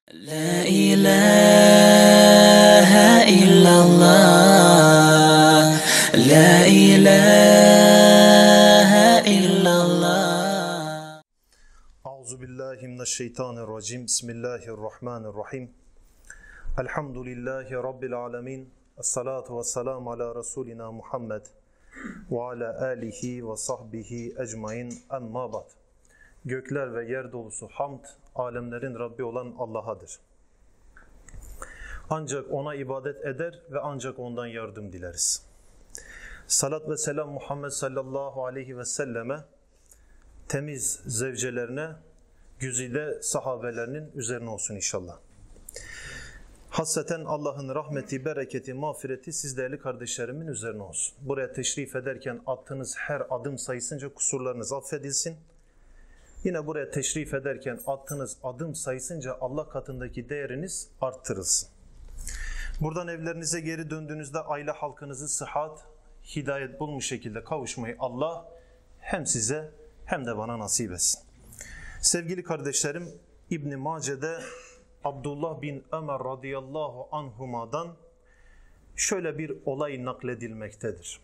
La ilahe illallah, la ilahe illallah. Euzubillahimineşşeytanirracim. Bismillahirrahmanirrahim. Elhamdülillahi Rabbil alemin. Esselatu vesselamu ala Resulina Muhammed ve ala alihi ve sahbihi ecmain, emma ba'd. Gökler ve yer dolusu hamd, alemlerin Rabbi olan Allah'adır. Ancak ona ibadet eder ve ancak ondan yardım dileriz. Salat ve selam Muhammed sallallahu aleyhi ve selleme, temiz zevcelerine, güzide sahabelerinin üzerine olsun inşallah. Hasreten Allah'ın rahmeti, bereketi, mağfireti siz değerli kardeşlerimin üzerine olsun. Buraya teşrif ederken attığınız her adım sayısınca kusurlarınız affedilsin. Yine buraya teşrif ederken attığınız adım sayısınca Allah katındaki değeriniz arttırılsın. Buradan evlerinize geri döndüğünüzde aile halkınızı sıhhat, hidayet bulmuş şekilde kavuşmayı Allah hem size hem de bana nasip etsin. Sevgili kardeşlerim, İbn-i Mace'de Abdullah bin Ömer radıyallahu anhuma'dan şöyle bir olay nakledilmektedir.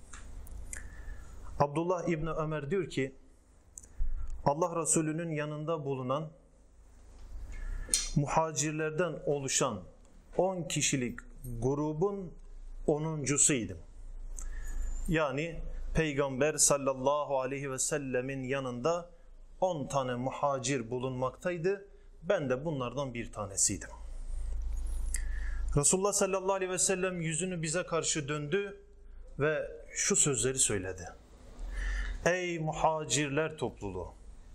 Abdullah İbni Ömer diyor ki, Allah Resulü'nün yanında bulunan muhacirlerden oluşan 10 kişilik grubun 10'uncusuydım. Yani Peygamber sallallahu aleyhi ve sellemin yanında 10 tane muhacir bulunmaktaydı. Ben de bunlardan bir tanesiydim. Resulullah sallallahu aleyhi ve sellem yüzünü bize karşı döndü ve şu sözleri söyledi. Ey muhacirler topluluğu!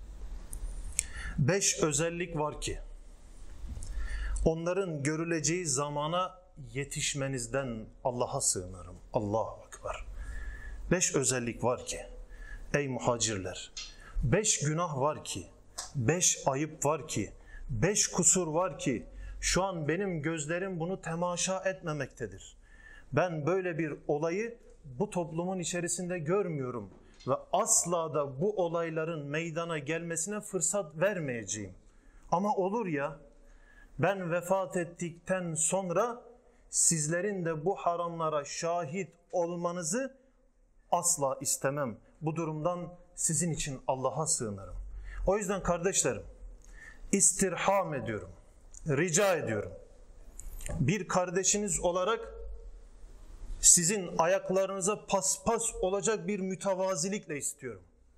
5 özellik var ki onların görüleceği zamana yetişmenizden Allah'a sığınırım. Allahu Ekber. 5 özellik var ki ey muhacirler, 5 günah var ki, 5 ayıp var ki, 5 kusur var ki şu an benim gözlerim bunu temaşa etmemektedir. Ben böyle bir olayı bu toplumun içerisinde görmüyorum ve asla da bu olayların meydana gelmesine fırsat vermeyeceğim. Ama olur ya, ben vefat ettikten sonra sizlerin de bu haramlara şahit olmanızı asla istemem. Bu durumdan sizin için Allah'a sığınırım. O yüzden kardeşlerim, istirham ediyorum, rica ediyorum. Bir kardeşiniz olarak sizin ayaklarınıza paspas olacak bir mütevazilikle istiyorum.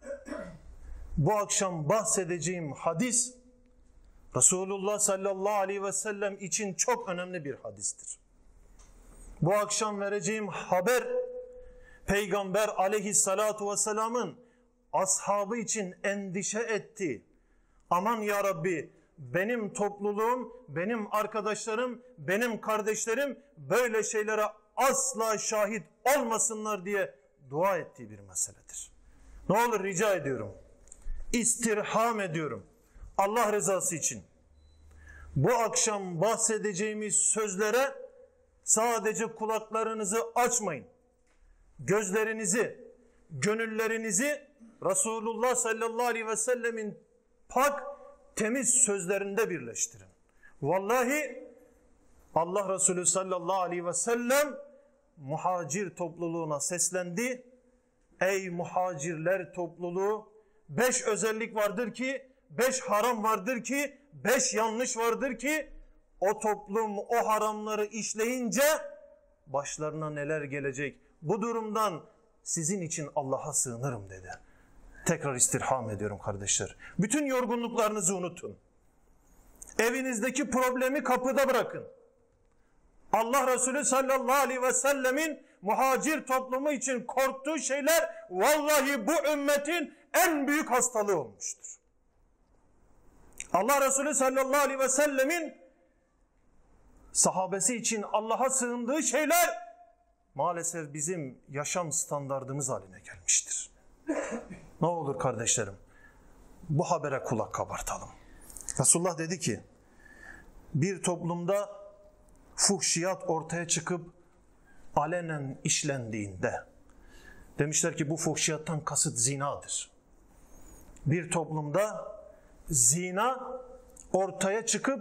Bu akşam bahsedeceğim hadis Resulullah sallallahu aleyhi ve sellem için çok önemli bir hadistir. Bu akşam vereceğim haber Peygamber aleyhissalatu vesselamın ashabı için endişe etti. Aman ya Rabbi, benim topluluğum, benim arkadaşlarım, benim kardeşlerim böyle şeylere asla şahit olmasınlar diye dua ettiği bir meseledir. Ne olur rica ediyorum, istirham ediyorum Allah rızası için. Bu akşam bahsedeceğimiz sözlere sadece kulaklarınızı açmayın. Gözlerinizi, gönüllerinizi Resulullah sallallahu aleyhi ve sellemin pak, temiz sözlerinde birleştirin. Vallahi Allah Resulü sallallahu aleyhi ve sellem muhacir topluluğuna seslendi. Ey muhacirler topluluğu, 5 özellik vardır ki, 5 haram vardır ki, 5 yanlış vardır ki o toplum o haramları işleyince başlarına neler gelecek? Bu durumdan sizin için Allah'a sığınırım dedi. Tekrar istirham ediyorum kardeşler. Bütün yorgunluklarınızı unutun. Evinizdeki problemi kapıda bırakın. Allah Resulü sallallahu aleyhi ve sellemin muhacir toplumu için korktuğu şeyler vallahi bu ümmetin en büyük hastalığı olmuştur. Allah Resulü sallallahu aleyhi ve sellemin sahabesi için Allah'a sığındığı şeyler maalesef bizim yaşam standardımız haline gelmiştir. Ne olur kardeşlerim, bu habere kulak kabartalım. Resulullah dedi ki, bir toplumda fuhşiyat ortaya çıkıp alenen işlendiğinde, demişler ki bu fuhşiyattan kasıt zinadır. Bir toplumda zina ortaya çıkıp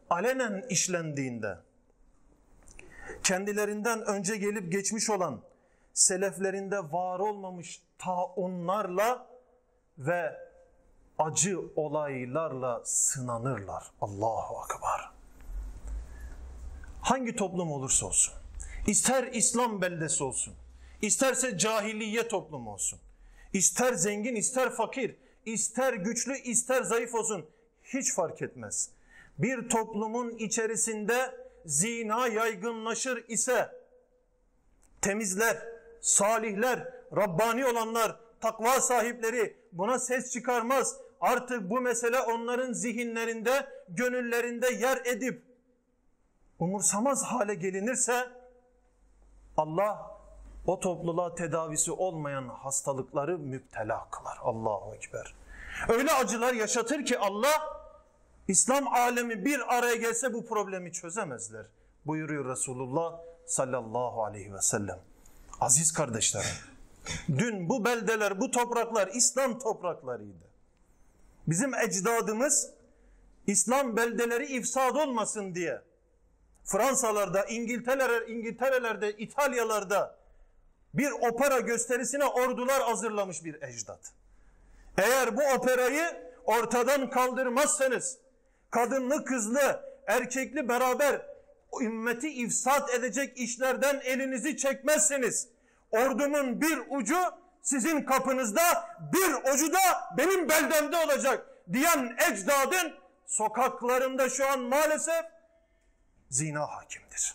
alenen işlendiğinde, kendilerinden önce gelip geçmiş olan seleflerinde var olmamış taunlarla ve acı olaylarla sınanırlar. Allahu Ekber. Hangi toplum olursa olsun, ister İslam beldesi olsun, isterse cahiliye toplumu olsun, ister zengin, ister fakir, ister güçlü, ister zayıf olsun, hiç fark etmez. Bir toplumun içerisinde zina yaygınlaşır ise temizler, salihler, Rabbani olanlar, takva sahipleri buna ses çıkarmaz. Artık bu mesele onların zihinlerinde, gönüllerinde yer edip umursamaz hale gelinirse Allah o topluluğa tedavisi olmayan hastalıkları müptela kılar. Allahu Ekber. Öyle acılar yaşatır ki Allah, İslam alemi bir araya gelse bu problemi çözemezler. Buyuruyor Resulullah sallallahu aleyhi ve sellem. Aziz kardeşlerim, dün bu beldeler, bu topraklar İslam topraklarıydı. Bizim ecdadımız İslam beldeleri ifsad olmasın diye Fransalarda, İngiltere'lerde, İtalyalarda bir opera gösterisine ordular hazırlamış bir ecdat. Eğer bu operayı ortadan kaldırmazsanız, kadınlı kızlı, erkekli beraber ümmeti ifsat edecek işlerden elinizi çekmezseniz, ordumun bir ucu sizin kapınızda, bir ucu da benim beldemde olacak diyen ecdadın sokaklarında şu an maalesef zina hakimdir.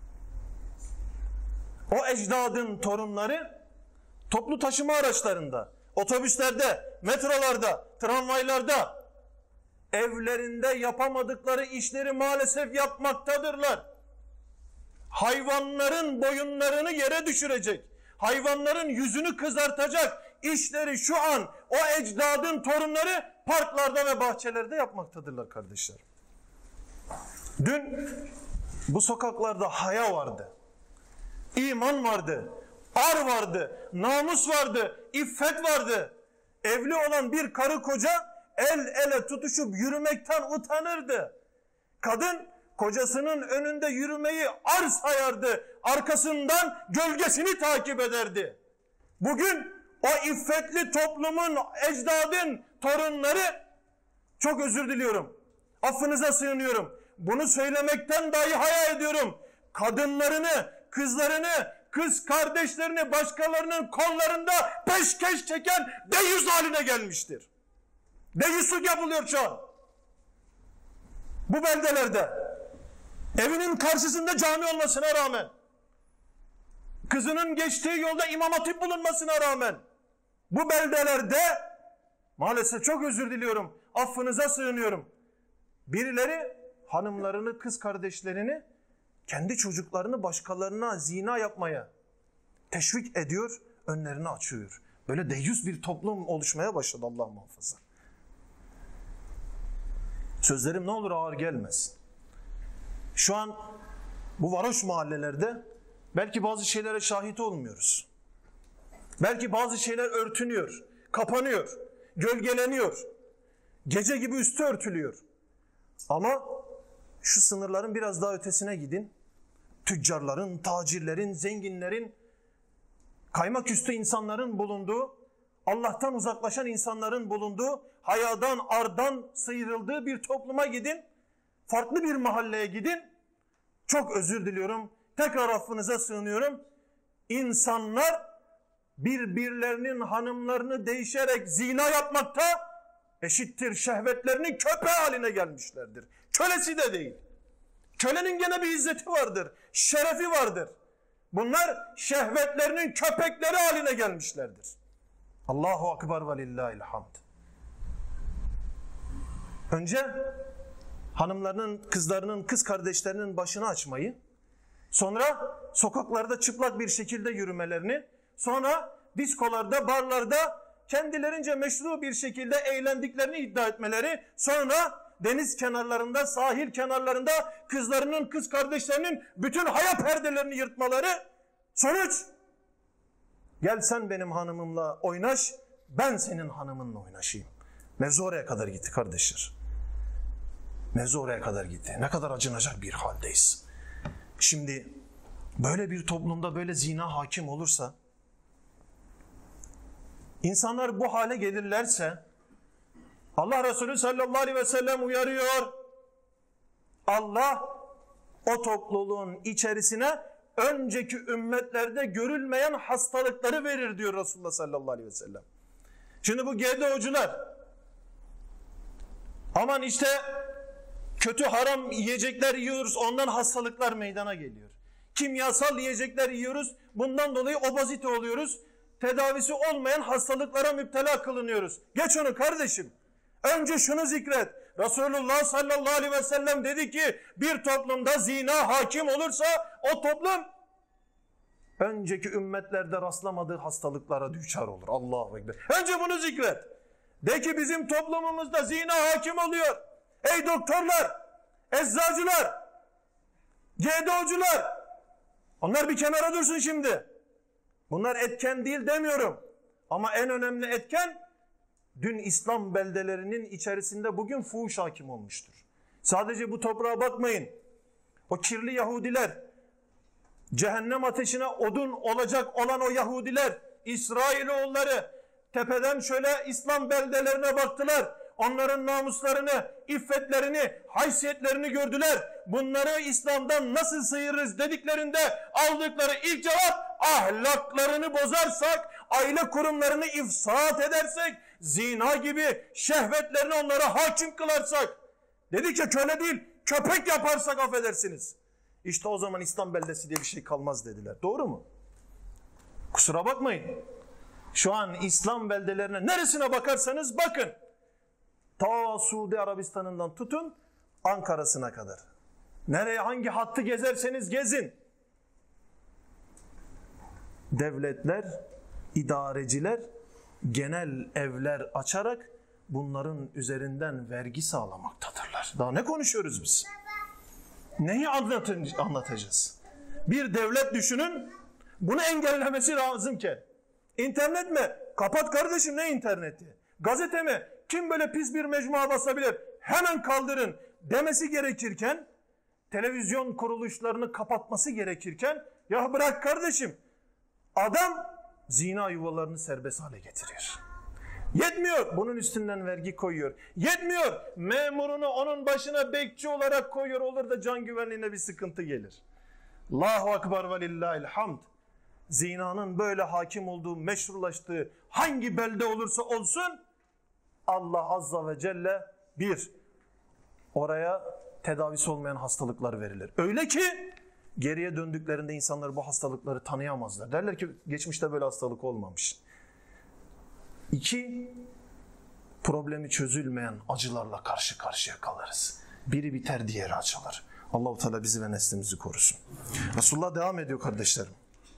O ecdadın torunları toplu taşıma araçlarında, otobüslerde, metrolarda, tramvaylarda evlerinde yapamadıkları işleri maalesef yapmaktadırlar. Hayvanların boyunlarını yere düşürecek, hayvanların yüzünü kızartacak işleri şu an o ecdadın torunları parklarda ve bahçelerde yapmaktadırlar kardeşler. Dün bu sokaklarda haya vardı, iman vardı, ar vardı, namus vardı, iffet vardı. Evli olan bir karı koca el ele tutuşup yürümekten utanırdı. Kadın kocasının önünde yürümeyi ar sayardı. Arkasından gölgesini takip ederdi. Bugün o iffetli toplumun, ecdadın torunları, çok özür diliyorum, affınıza sığınıyorum, bunu söylemekten dahi haya ediyorum, kadınlarını, kızlarını, kız kardeşlerini başkalarının kollarında peşkeş çeken deyyus haline gelmiştir. Deyyusluk yapılıyor şu an. Bu beldelerde evinin karşısında cami olmasına rağmen, kızının geçtiği yolda imam hatip bulunmasına rağmen bu beldelerde maalesef, çok özür diliyorum, affınıza sığınıyorum, birileri hanımlarını, kız kardeşlerini, kendi çocuklarını başkalarına zina yapmaya teşvik ediyor, önlerini açıyor. Böyle deyyus bir toplum oluşmaya başladı, Allah muhafaza. Sözlerim ne olur ağır gelmesin. Şu an bu varoş mahallelerde belki bazı şeylere şahit olmuyoruz. Belki bazı şeyler örtünüyor, kapanıyor, gölgeleniyor. Gece gibi üstü örtülüyor. Ama şu sınırların biraz daha ötesine gidin. Tüccarların, tacirlerin, zenginlerin, kaymak üstü insanların bulunduğu, Allah'tan uzaklaşan insanların bulunduğu, hayadan, ardan sıyrıldığı bir topluma gidin. Farklı bir mahalleye gidin. Çok özür diliyorum, tekrar affınıza sığınıyorum. İnsanlar birbirlerinin hanımlarını değişerek zina yapmakta eşittir şehvetlerinin köpeği haline gelmişlerdir. Kölesi de değil. Kölenin gene bir izzeti vardır, şerefi vardır. Bunlar şehvetlerinin köpekleri haline gelmişlerdir. Allahu Ekber ve lillahil hamd. Önce hanımlarının, kızlarının, kız kardeşlerinin başını açmayı, sonra sokaklarda çıplak bir şekilde yürümelerini, sonra diskolarda, barlarda kendilerince meşru bir şekilde eğlendiklerini iddia etmeleri, sonra deniz kenarlarında, sahil kenarlarında kızlarının, kız kardeşlerinin bütün haya perdelerini yırtmaları, sonuç, gel sen benim hanımımla oynaş, ben senin hanımınla oynaşayım. Mevzu oraya kadar gitti kardeşler. Mevzu oraya kadar gitti. Ne kadar acınacak bir haldeyiz. Şimdi böyle bir toplumda böyle zina hakim olursa, insanlar bu hale gelirlerse, Allah Resulü sallallahu aleyhi ve sellem uyarıyor. Allah o topluluğun içerisine önceki ümmetlerde görülmeyen hastalıkları verir diyor Resulullah sallallahu aleyhi ve sellem. Şimdi bu GDO'cular, aman işte kötü haram yiyecekler yiyoruz, ondan hastalıklar meydana geliyor. Kimyasal yiyecekler yiyoruz, bundan dolayı obezite oluyoruz. Tedavisi olmayan hastalıklara müptela kılınıyoruz. Geç onu kardeşim. Önce şunu zikret. Resulullah sallallahu aleyhi ve sellem dedi ki bir toplumda zina hakim olursa o toplum önceki ümmetlerde rastlamadığı hastalıklara düçar olur. Allahu Ekber. Önce bunu zikret. De ki bizim toplumumuzda zina hakim oluyor. Ey doktorlar, eczacılar, GDO'cular, onlar bir kenara dursun şimdi. Bunlar etken değil demiyorum. Ama en önemli etken, dün İslam beldelerinin içerisinde bugün fuhuş hakim olmuştur. Sadece bu toprağa bakmayın. O kirli Yahudiler, cehennem ateşine odun olacak olan o Yahudiler, İsrailoğulları tepeden şöyle İslam beldelerine baktılar. Onların namuslarını, iffetlerini, haysiyetlerini gördüler. Bunları İslam'dan nasıl sıyırırız dediklerinde aldıkları ilk cevap, ahlaklarını bozarsak, aile kurumlarını ifsad edersek, zina gibi şehvetlerini onlara hakim kılarsak, dedik ya köle değil, köpek yaparsak affedersiniz. İşte o zaman İslam beldesi diye bir şey kalmaz dediler. Doğru mu? Kusura bakmayın. Şu an İslam beldelerine neresine bakarsanız bakın. Ta Suudi Arabistan'ından tutun Ankara'sına kadar. Nereye hangi hattı gezerseniz gezin. Devletler, idareciler genel evler açarak bunların üzerinden vergi sağlamaktadırlar. Daha ne konuşuyoruz biz? Neyi anlatacağız? Bir devlet düşünün, bunu engellemesi lazımken. İnternet mi? Kapat kardeşim, ne interneti? Gazete mi? Kim böyle pis bir mecmua basabilir? Hemen kaldırın demesi gerekirken, televizyon kuruluşlarını kapatması gerekirken, ya bırak kardeşim, adam zina yuvalarını serbest hale getiriyor. Yetmiyor, bunun üstünden vergi koyuyor. Yetmiyor, memurunu onun başına bekçi olarak koyuyor. Olur da can güvenliğine bir sıkıntı gelir. Allahu Ekber ve lillahil hamd. Zinanın böyle hakim olduğu, meşrulaştığı hangi belde olursa olsun, Allah Azza ve Celle bir, oraya tedavisi olmayan hastalıklar verilir. Öyle ki geriye döndüklerinde insanlar bu hastalıkları tanıyamazlar. Derler ki geçmişte böyle hastalık olmamış. 2, problemi çözülmeyen acılarla karşı karşıya kalırız. Biri biter, diğeri açılır. Allah-u Teala bizi ve neslimizi korusun. Resulullah devam ediyor kardeşlerim.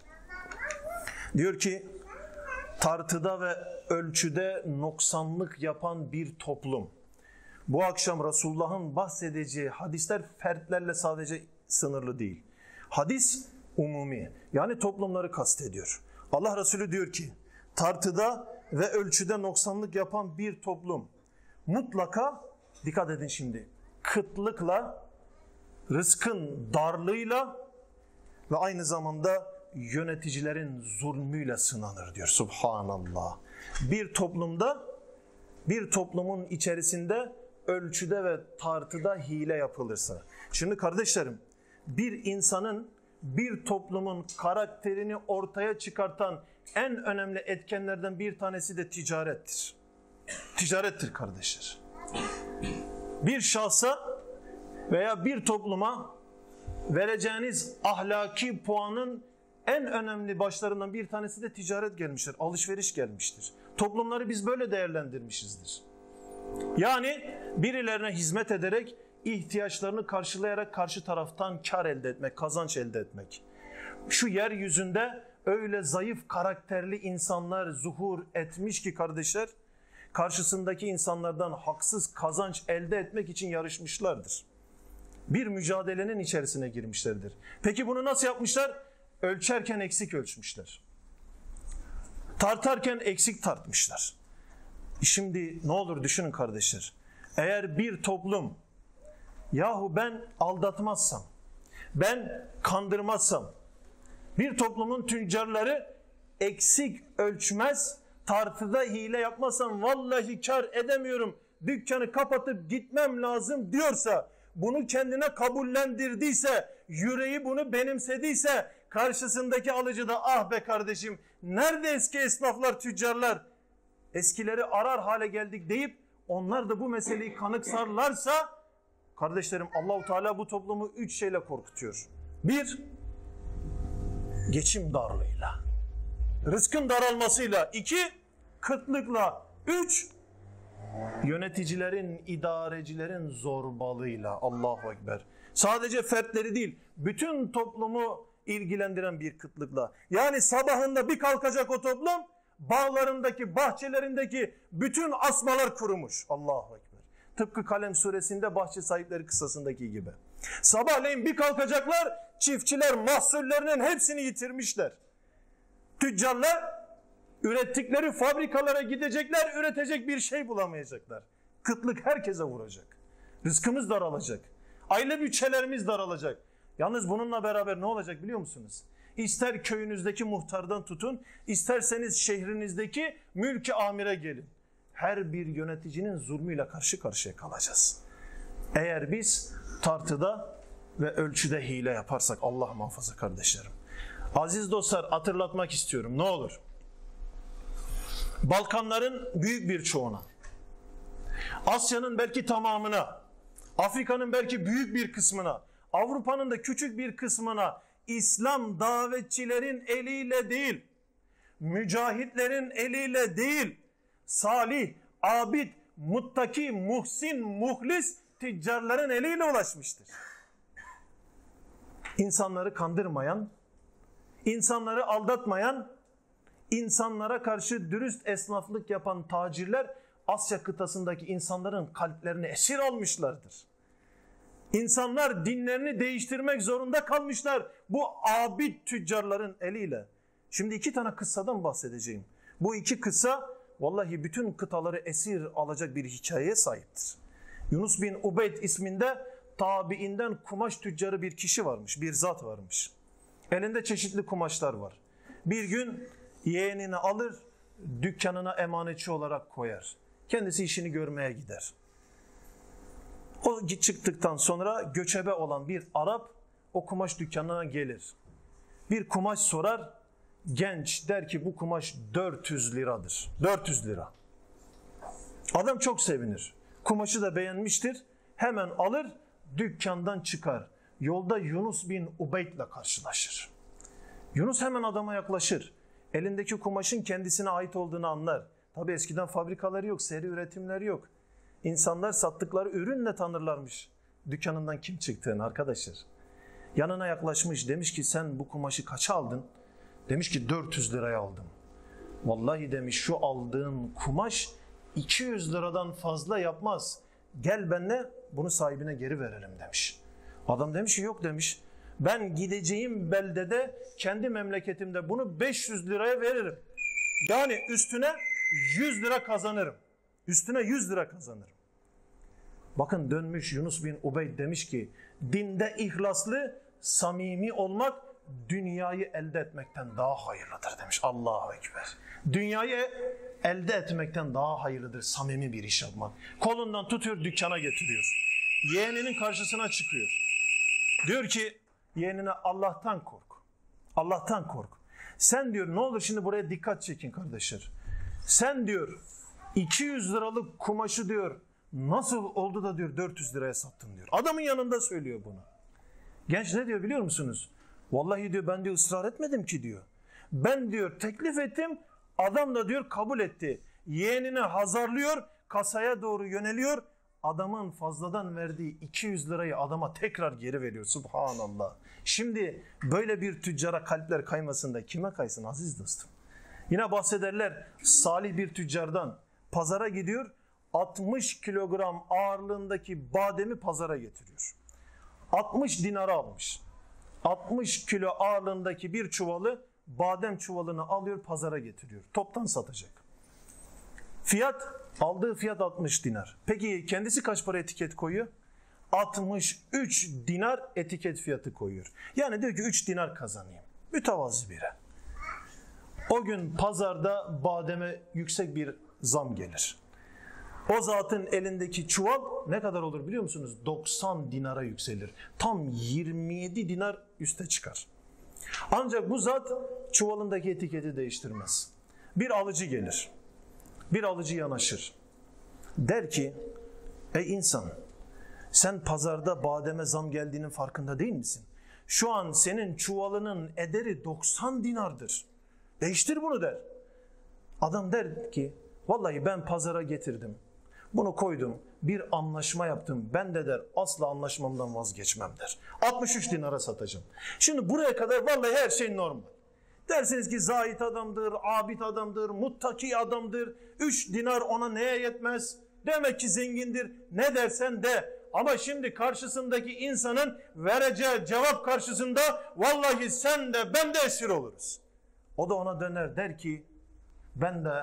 Diyor ki tartıda ve ölçüde noksanlık yapan bir toplum. Bu akşam Resulullah'ın bahsedeceği hadisler fertlerle sadece sınırlı değil. Hadis umumi, yani toplumları kastediyor. Allah Resulü diyor ki tartıda ve ölçüde noksanlık yapan bir toplum mutlaka, dikkat edin şimdi, kıtlıkla, rızkın darlığıyla ve aynı zamanda yöneticilerin zulmüyle sınanır diyor. Subhanallah. Bir toplumda, bir toplumun içerisinde ölçüde ve tartıda hile yapılırsa. Şimdi kardeşlerim, bir insanın, bir toplumun karakterini ortaya çıkartan en önemli etkenlerden bir tanesi de ticarettir. Ticarettir kardeşler. Bir şahsa veya bir topluma vereceğiniz ahlaki puanın en önemli başlarından bir tanesi de ticaret gelmiştir. Alışveriş gelmiştir. Toplumları biz böyle değerlendirmişizdir. Yani birilerine hizmet ederek, ihtiyaçlarını karşılayarak karşı taraftan kar elde etmek, kazanç elde etmek. Şu yeryüzünde öyle zayıf karakterli insanlar zuhur etmiş ki kardeşler, karşısındaki insanlardan haksız kazanç elde etmek için yarışmışlardır. Bir mücadelenin içerisine girmişlerdir. Peki bunu nasıl yapmışlar? Ölçerken eksik ölçmüşler. Tartarken eksik tartmışlar. Şimdi ne olur düşünün kardeşler. Eğer bir toplum Yahu ben aldatmazsam, ben kandırmazsam, bir toplumun tüccarları eksik ölçmez, tartıda hile yapmazsam vallahi kar edemiyorum, dükkanı kapatıp gitmem lazım diyorsa, bunu kendine kabullendirdiyse, yüreği bunu benimsediyse, karşısındaki alıcı da ah be kardeşim nerede eski esnaflar, tüccarlar, eskileri arar hale geldik deyip onlar da bu meseleyi kanıksarlarsa, kardeşlerim Allahu Teala bu toplumu 3 şeyle korkutuyor. 1, geçim darlığıyla, rızkın daralmasıyla. 2, kıtlıkla. 3, yöneticilerin, idarecilerin zorbalığıyla. Allahu Ekber. Sadece fertleri değil, bütün toplumu ilgilendiren bir kıtlıkla. Yani sabahında bir kalkacak o toplum, bağlarındaki, bahçelerindeki bütün asmalar kurumuş. Allahu Ekber. Tıpkı Kalem suresinde bahçe sahipleri kıssasındaki gibi. Sabahleyin bir kalkacaklar, çiftçiler mahsullerinin hepsini yitirmişler. Tüccarlar ürettikleri fabrikalara gidecekler, üretecek bir şey bulamayacaklar. Kıtlık herkese vuracak. Rızkımız daralacak. Aile bütçelerimiz daralacak. Yalnız bununla beraber ne olacak biliyor musunuz? İster köyünüzdeki muhtardan tutun, isterseniz şehrinizdeki mülk-i amire gelin. Her bir yöneticinin zulmüyle karşı karşıya kalacağız. Eğer biz tartıda ve ölçüde hile yaparsak, Allah muhafaza kardeşlerim. Aziz dostlar, hatırlatmak istiyorum ne olur. Balkanların büyük bir çoğuna, Asya'nın belki tamamına, Afrika'nın belki büyük bir kısmına, Avrupa'nın da küçük bir kısmına İslam davetçilerin eliyle değil, mücahitlerin eliyle değil, salih, abid, muttaki, muhsin, muhlis tüccarların eliyle ulaşmıştır. İnsanları kandırmayan, insanları aldatmayan, insanlara karşı dürüst esnaflık yapan tacirler Asya kıtasındaki insanların kalplerini esir almışlardır. İnsanlar dinlerini değiştirmek zorunda kalmışlar bu abid tüccarların eliyle. Şimdi 2 tane kıssadan bahsedeceğim. Bu 2 kıssa vallahi bütün kıtaları esir alacak bir hikayeye sahiptir. Yunus bin Ubeyd isminde tabiinden kumaş tüccarı bir kişi varmış, bir zat varmış. Elinde çeşitli kumaşlar var. Bir gün yeğenini alır, dükkanına emanetçi olarak koyar. Kendisi işini görmeye gider. O çıktıktan sonra göçebe olan bir Arap o kumaş dükkanına gelir. Bir kumaş sorar, genç der ki bu kumaş 400 liradır. 400 lira. Adam çok sevinir. Kumaşı da beğenmiştir. Hemen alır, dükkandan çıkar. Yolda Yunus bin Ubeyd'le karşılaşır. Yunus hemen adama yaklaşır. Elindeki kumaşın kendisine ait olduğunu anlar. Tabi eskiden fabrikaları yok, seri üretimleri yok. İnsanlar sattıkları ürünle tanırlarmış dükkanından kim çıktığını arkadaşlar. Yanına yaklaşmış, demiş ki sen bu kumaşı kaça aldın? Demiş ki 400 liraya aldım. Vallahi demiş şu aldığın kumaş 200 liradan fazla yapmaz. Gel benimle bunu sahibine geri verelim demiş. Adam demiş ki yok demiş. Ben gideceğim beldede kendi memleketimde bunu 500 liraya veririm. Yani üstüne 100 lira kazanırım. Üstüne 100 lira kazanırım. Bakın dönmüş Yunus bin Ubeyd demiş ki dinde ihlaslı, samimi olmak dünyayı elde etmekten daha hayırlıdır demiş. Allahu Ekber. Dünyayı elde etmekten daha hayırlıdır samimi bir iş yapmak. Kolundan tutuyor dükkana getiriyor. Yeğeninin karşısına çıkıyor. Diyor ki yeğenine Allah'tan kork. Allah'tan kork. Sen diyor ne olur şimdi buraya dikkat çekin kardeşler. Sen diyor 200 liralık kumaşı diyor nasıl oldu da diyor 400 liraya sattın diyor. Adamın yanında söylüyor bunu. Genç ne diyor biliyor musunuz? Vallahi diyor ben diyor ısrar etmedim ki diyor. Ben diyor teklif ettim, adam da diyor kabul etti. Yeğenini hazırlıyor, kasaya doğru yöneliyor. Adamın fazladan verdiği 200 lirayı adama tekrar geri veriyor. Subhanallah. Şimdi böyle bir tüccara kalpler kaymasın da kime kaysın aziz dostum? Yine bahsederler salih bir tüccardan. Pazara gidiyor, 60 kilogram ağırlığındaki bademi pazara getiriyor. 60 dinara almış. 60 kilo ağırlığındaki bir çuvalı badem çuvalını alıyor pazara getiriyor. Toptan satacak. Aldığı fiyat 60 dinar. Peki kendisi kaç para etiket koyuyor? 63 dinar etiket fiyatı koyuyor. Yani diyor ki 3 dinar kazanayım. Mütevazı biri. O gün pazarda bademe yüksek bir zam gelir. O zatın elindeki çuval ne kadar olur biliyor musunuz? 90 dinara yükselir. Tam 27 dinar üste çıkar. Ancak bu zat çuvalındaki etiketi değiştirmez. Bir alıcı gelir. Bir alıcı yanaşır. Der ki, ey insan, sen pazarda bademe zam geldiğinin farkında değil misin? Şu an senin çuvalının ederi 90 dinardır. Değiştir bunu der. Adam der ki, vallahi ben pazara getirdim. Bunu koydum, bir anlaşma yaptım. Ben de der asla anlaşmamdan vazgeçmem der. 63 dinara satacağım. Şimdi buraya kadar vallahi her şey normal. Dersiniz ki zahit adamdır, abid adamdır, muttaki adamdır. 3 dinar ona neye yetmez? Demek ki zengindir. Ne dersen de. Ama şimdi karşısındaki insanın vereceği cevap karşısında vallahi sen de ben de esir oluruz. O da ona döner der ki ben de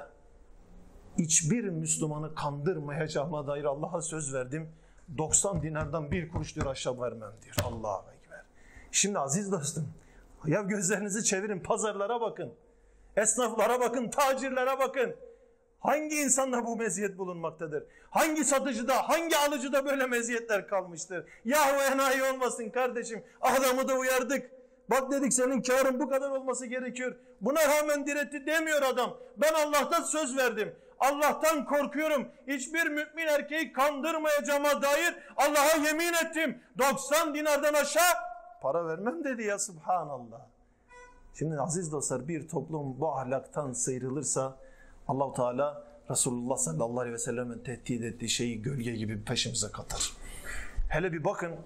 hiçbir Müslümanı kandırmayacağıma dair Allah'a söz verdim. 90 dinardan bir kuruş diyor aşağı vermem diyor. Allahu Ekber. Şimdi aziz dostum, ya gözlerinizi çevirin, pazarlara bakın. Esnaflara bakın, tacirlere bakın. Hangi insanda bu meziyet bulunmaktadır? Hangi satıcıda, hangi alıcıda böyle meziyetler kalmıştır? Yahu enayi olmasın kardeşim. Adamı da uyardık. Bak dedik senin karın bu kadar olması gerekiyor. Buna rağmen diretti demiyor adam. Ben Allah'tan söz verdim. Allah'tan korkuyorum. Hiçbir mümin erkeği kandırmayacağıma dair Allah'a yemin ettim. 90 dinardan aşağı para vermem dedi ya, subhanallah. Şimdi aziz dostlar, bir toplum bu ahlaktan sıyrılırsa Allah-u Teala Resulullah sallallahu aleyhi ve sellem'in tehdit ettiği şeyi gölge gibi peşimize katar. Hele bir bakın,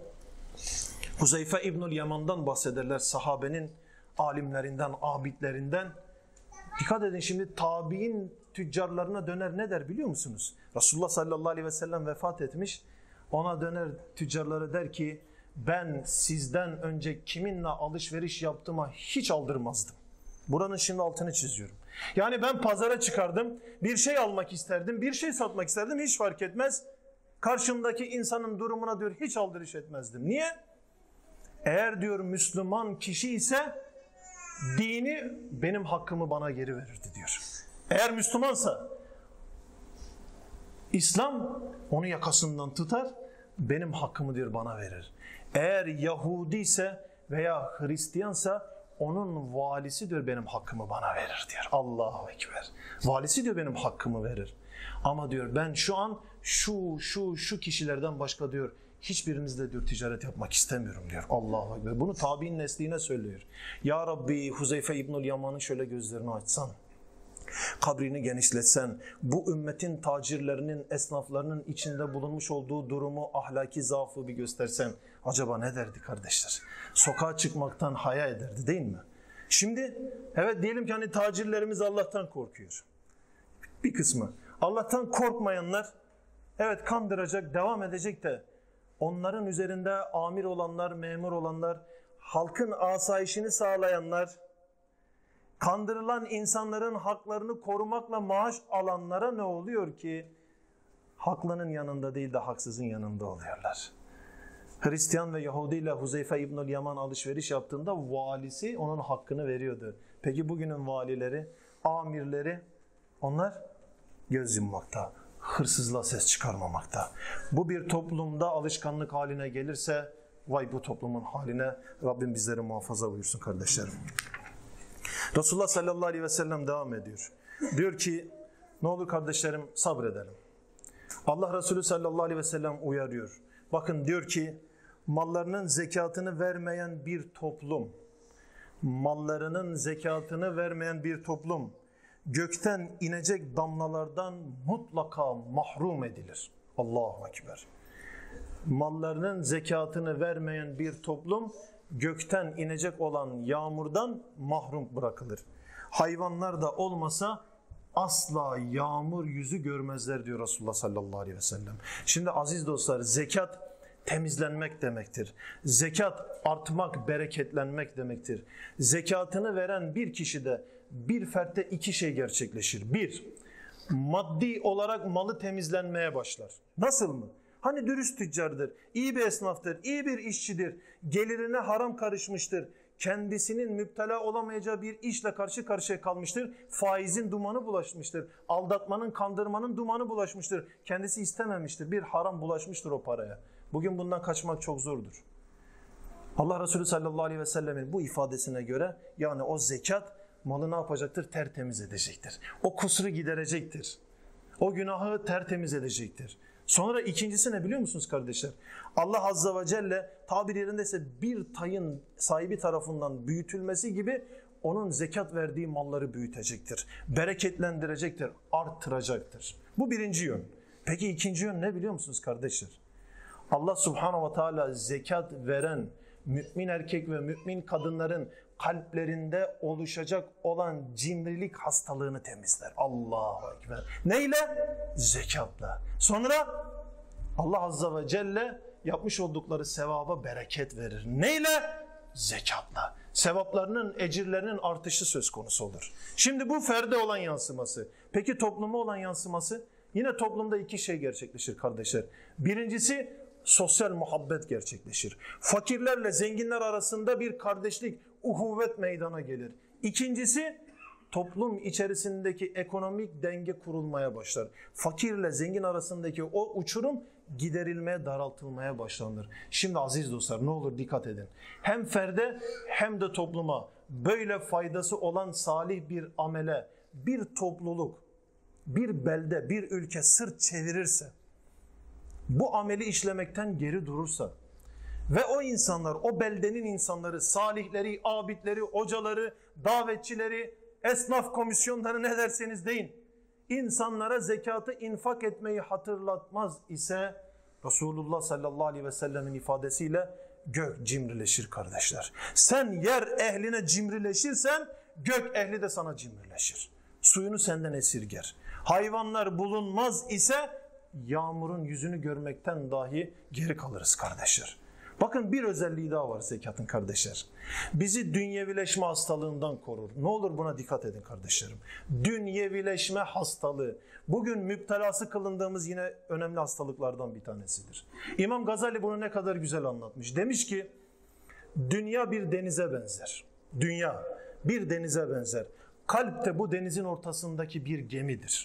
Huzeyfe İbnül Yaman'dan bahsederler, sahabenin alimlerinden, abidlerinden. Dikkat edin, şimdi tabi'in tüccarlarına döner ne der biliyor musunuz? Resulullah sallallahu aleyhi ve sellem vefat etmiş. Ona döner tüccarlara der ki ben sizden önce kiminle alışveriş yaptığıma hiç aldırmazdım. Buranın şimdi altını çiziyorum. Yani ben pazara çıkardım, bir şey almak isterdim, bir şey satmak isterdim, hiç fark etmez. Karşımdaki insanın durumuna diyor hiç aldırış etmezdim. Niye? Eğer diyor Müslüman kişi ise dini benim hakkımı bana geri verirdi diyor. Eğer Müslümansa İslam onu yakasından tutar, benim hakkımı diyor bana verir. Eğer Yahudi ise veya Hristiyansa onun valisi diyor benim hakkımı bana verir diyor. Allahu Ekber. Valisi diyor benim hakkımı verir. Ama diyor ben şu an şu kişilerden başka diyor hiçbirinizle diyor ticaret yapmak istemiyorum diyor. Allahu Ekber. Bunu tabi'in nesline söylüyor. Ya Rabbi, Huzeyfe İbnül Yaman'ın şöyle gözlerini açsan, kabrini genişletsen, bu ümmetin tacirlerinin, esnaflarının içinde bulunmuş olduğu durumu, ahlaki zaafı bir göstersen, acaba ne derdi kardeşler? Sokağa çıkmaktan haya ederdi değil mi? Şimdi evet diyelim ki hani tacirlerimiz Allah'tan korkuyor. Bir kısmı. Allah'tan korkmayanlar evet kandıracak, devam edecek de onların üzerinde amir olanlar, memur olanlar, halkın asayişini sağlayanlar, kandırılan insanların haklarını korumakla maaş alanlara ne oluyor ki? Haklının yanında değil de haksızın yanında oluyorlar. Hristiyan ve Yahudi ile Huzeyfe İbnül Yaman alışveriş yaptığında valisi onun hakkını veriyordu. Peki bugünün valileri, amirleri, onlar göz yummakta, hırsızlığa ses çıkarmamakta. Bu bir toplumda alışkanlık haline gelirse vay bu toplumun haline, Rabbim bizleri muhafaza buyursun kardeşlerim. Resulullah sallallahu aleyhi ve sellem devam ediyor. Diyor ki ne olur kardeşlerim sabredelim. Allah Resulü sallallahu aleyhi ve sellem uyarıyor. Bakın diyor ki mallarının zekatını vermeyen bir toplum, mallarının zekatını vermeyen bir toplum gökten inecek damlalardan mutlaka mahrum edilir. Allahu Ekber. Mallarının zekatını vermeyen bir toplum gökten inecek olan yağmurdan mahrum bırakılır. Hayvanlar da olmasa asla yağmur yüzü görmezler diyor Resulullah sallallahu aleyhi ve sellem. Şimdi aziz dostlar, zekat temizlenmek demektir. Zekat artmak, bereketlenmek demektir. Zekatını veren bir kişide, bir fertte iki şey gerçekleşir. Bir, maddi olarak malı temizlenmeye başlar. Nasıl mı? Hani dürüst tüccardır, iyi bir esnaftır, iyi bir işçidir, gelirine haram karışmıştır, kendisinin müptela olamayacağı bir işle karşı karşıya kalmıştır, faizin dumanı bulaşmıştır, aldatmanın, kandırmanın dumanı bulaşmıştır, kendisi istememiştir, bir haram bulaşmıştır o paraya. Bugün bundan kaçmak çok zordur. Allah Resulü sallallahu aleyhi ve sellemin bu ifadesine göre yani o zekat malı ne yapacaktır? Tertemiz edecektir. O kusuru giderecektir. O günahı tertemiz edecektir. Sonra ikincisi ne biliyor musunuz kardeşler? Allah Azze ve Celle tabir yerindeyse bir tayın sahibi tarafından büyütülmesi gibi onun zekat verdiği malları büyütecektir. Bereketlendirecektir, arttıracaktır. Bu birinci yön. Peki ikinci yön ne biliyor musunuz kardeşler? Allah Subhanahu ve Teala zekat veren mümin erkek ve mümin kadınların kalplerinde oluşacak olan cimrilik hastalığını temizler. Allahu Ekber. Neyle? Zekatla. Sonra Allah Azze ve Celle yapmış oldukları sevaba bereket verir. Neyle? Zekatla. Sevaplarının, ecirlerinin artışı söz konusu olur. Şimdi bu ferde olan yansıması. Peki topluma olan yansıması? Yine toplumda iki şey gerçekleşir kardeşler. Birincisi sosyal muhabbet gerçekleşir. Fakirlerle zenginler arasında bir kardeşlik, uhuvvet meydana gelir. İkincisi toplum içerisindeki ekonomik denge kurulmaya başlar. Fakirle zengin arasındaki o uçurum giderilmeye, daraltılmaya başlanır. Şimdi aziz dostlar ne olur dikkat edin. Hem ferde hem de topluma böyle faydası olan salih bir amele, bir topluluk, bir belde, bir ülke sırt çevirirse, bu ameli işlemekten geri durursa ve o insanlar, o beldenin insanları, salihleri, abidleri, hocaları, davetçileri, esnaf komisyonları ne derseniz deyin, insanlara zekatı infak etmeyi hatırlatmaz ise Resulullah sallallahu aleyhi ve sellemin ifadesiyle gök cimrileşir kardeşler. Sen yer ehline cimrileşirsen gök ehli de sana cimrileşir. Suyunu senden esirger. Hayvanlar bulunmaz ise yağmurun yüzünü görmekten dahi geri kalırız kardeşler. Bakın bir özelliği daha var zekatın kardeşler. Bizi dünyevileşme hastalığından korur. Ne olur buna dikkat edin kardeşlerim. Dünyevileşme hastalığı. Bugün müptelası kılındığımız yine önemli hastalıklardan bir tanesidir. İmam Gazali bunu ne kadar güzel anlatmış. Demiş ki dünya bir denize benzer. Dünya bir denize benzer. Kalp de bu denizin ortasındaki bir gemidir.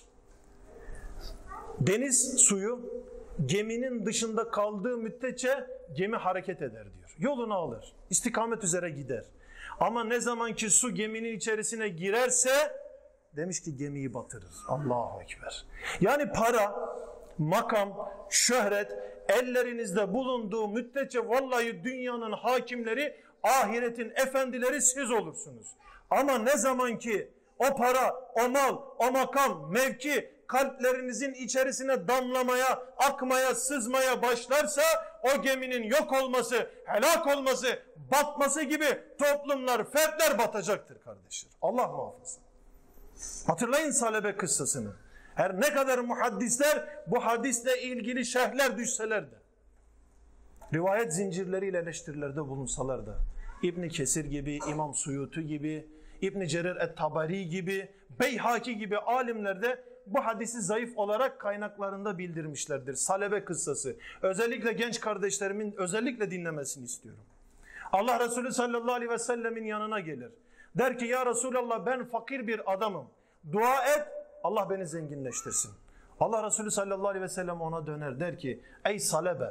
Deniz suyu geminin dışında kaldığı müddetçe gemi hareket eder diyor. Yolunu alır. İstikamet üzere gider. Ama ne zaman ki su geminin içerisine girerse demiş ki gemiyi batırır. Allahu Ekber. Yani para, makam, şöhret ellerinizde bulunduğu müddetçe vallahi dünyanın hakimleri, ahiretin efendileri siz olursunuz. Ama ne zaman ki o para, o mal, o makam, mevki kalplerinizin içerisine damlamaya, akmaya, sızmaya başlarsa o geminin yok olması, helak olması, batması gibi toplumlar, fertler batacaktır kardeşler. Allah muhafaza. Hatırlayın Salebe kıssasını. Her ne kadar muhaddisler bu hadisle ilgili şerhler düşseler de, rivayet zincirleriyle eleştirilerde bulunsalar da, İbn Kesir gibi, İmam Suyuti gibi, İbn Cerir et-Tabari gibi, Beyhaki gibi alimler de bu hadisi zayıf olarak kaynaklarında bildirmişlerdir. Salebe kıssası. Özellikle genç kardeşlerimin özellikle dinlemesini istiyorum. Allah Resulü sallallahu aleyhi ve sellemin yanına gelir. Der ki ya Resulallah ben fakir bir adamım. Dua et Allah beni zenginleştirsin. Allah Resulü sallallahu aleyhi ve sellem ona döner der ki ey Salebe